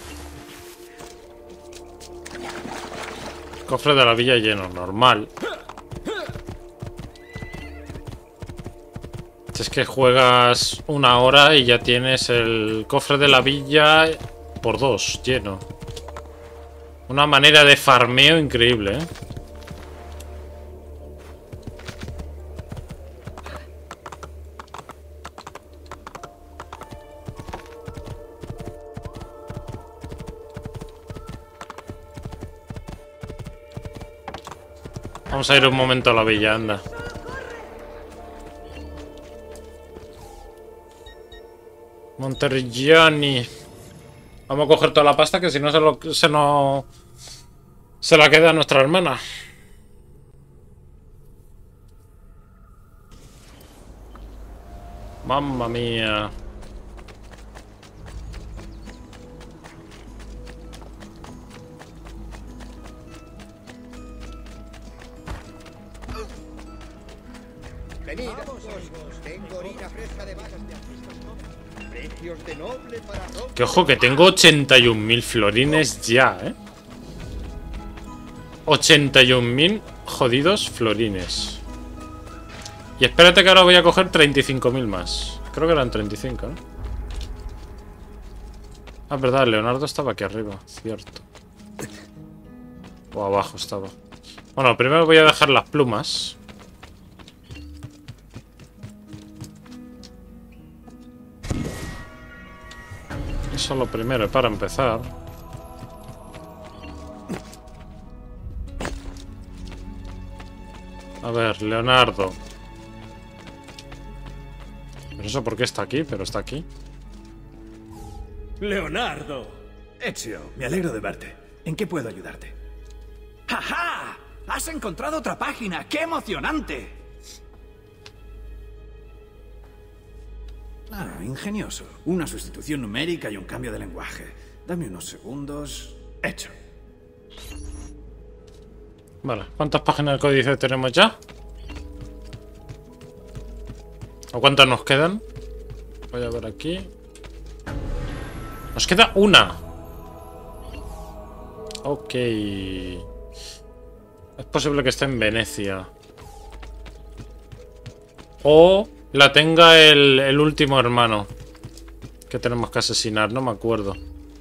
Speaker 1: Cofre de la villa lleno, normal. Es que juegas una hora y ya tienes el cofre de la villa por dos, lleno. Una manera de farmeo increíble, ¿eh? Vamos a ir un momento a la villa, anda. Montergiani. Vamos a coger toda la pasta, que si no se, lo, se nos... se la queda nuestra hermana. Mamma mía.
Speaker 7: Venid, amigos, tengo orina fresca de vacas de precios de noble para ropa.
Speaker 1: Que ojo, que tengo ochenta y un mil florines ya, ¿eh? ochenta y un mil jodidos florines. Y espérate que ahora voy a coger treinta y cinco mil más. Creo que eran treinta y cinco, ¿no? Ah, verdad, Leonardo estaba aquí arriba, cierto. O abajo estaba. Bueno, primero voy a dejar las plumas. Eso es lo primero para empezar. A ver, Leonardo. No sé por qué está aquí, pero está aquí.
Speaker 11: Leonardo. Ezio, me alegro de verte. ¿En qué puedo ayudarte? ¡Ja! ¡Has encontrado otra página! ¡Qué emocionante! Ah, ingenioso. Una sustitución numérica y un cambio de lenguaje. Dame unos segundos. Hecho.
Speaker 1: Vale, ¿cuántas páginas del códice tenemos ya? ¿O cuántas nos quedan? Voy a ver aquí. Nos queda una. Ok. Es posible que esté en Venecia. O la tenga el, el último hermano que tenemos que asesinar, no me acuerdo.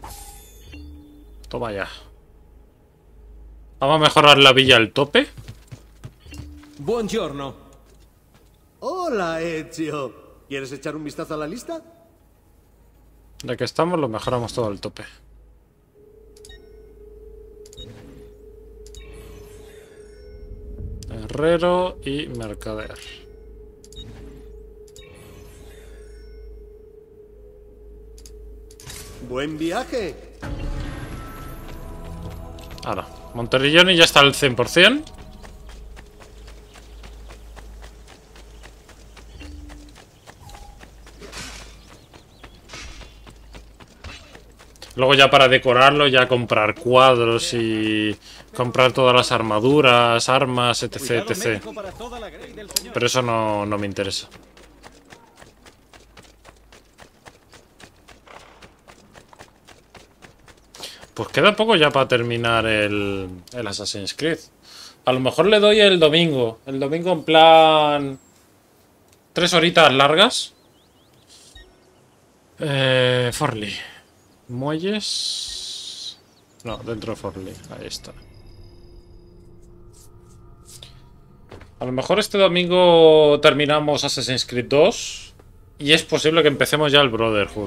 Speaker 1: Toma ya. Vamos a mejorar la villa al tope.
Speaker 3: Buongiorno.
Speaker 6: Hola, Ezio. ¿Quieres echar un vistazo a la lista?
Speaker 1: Ya que estamos, lo mejoramos todo al tope. Herrero y mercader.
Speaker 6: Buen viaje.
Speaker 1: Ahora, Monterilloni ya está al cien por cien. Luego ya para decorarlo, ya comprar cuadros y comprar todas las armaduras, armas, etc, etcétera. Pero eso no, no me interesa. Pues queda poco ya para terminar el, el Assassin's Creed. A lo mejor le doy el domingo. El domingo en plan... Tres horitas largas. Eh, Forlì. Muelles... No, dentro de Forlì. Ahí está. A lo mejor este domingo terminamos Assassin's Creed dos. Y es posible que empecemos ya el Brotherhood.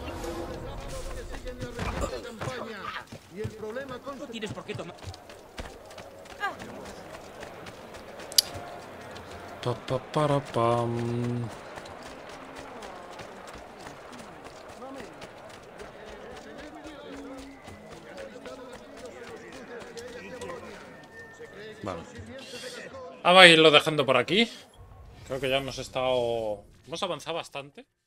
Speaker 4: No tienes por qué tomar.
Speaker 1: Pa, pa, para, pam. Vale. Vamos a irlo dejando por aquí. Creo que ya hemos estado... Hemos avanzado bastante.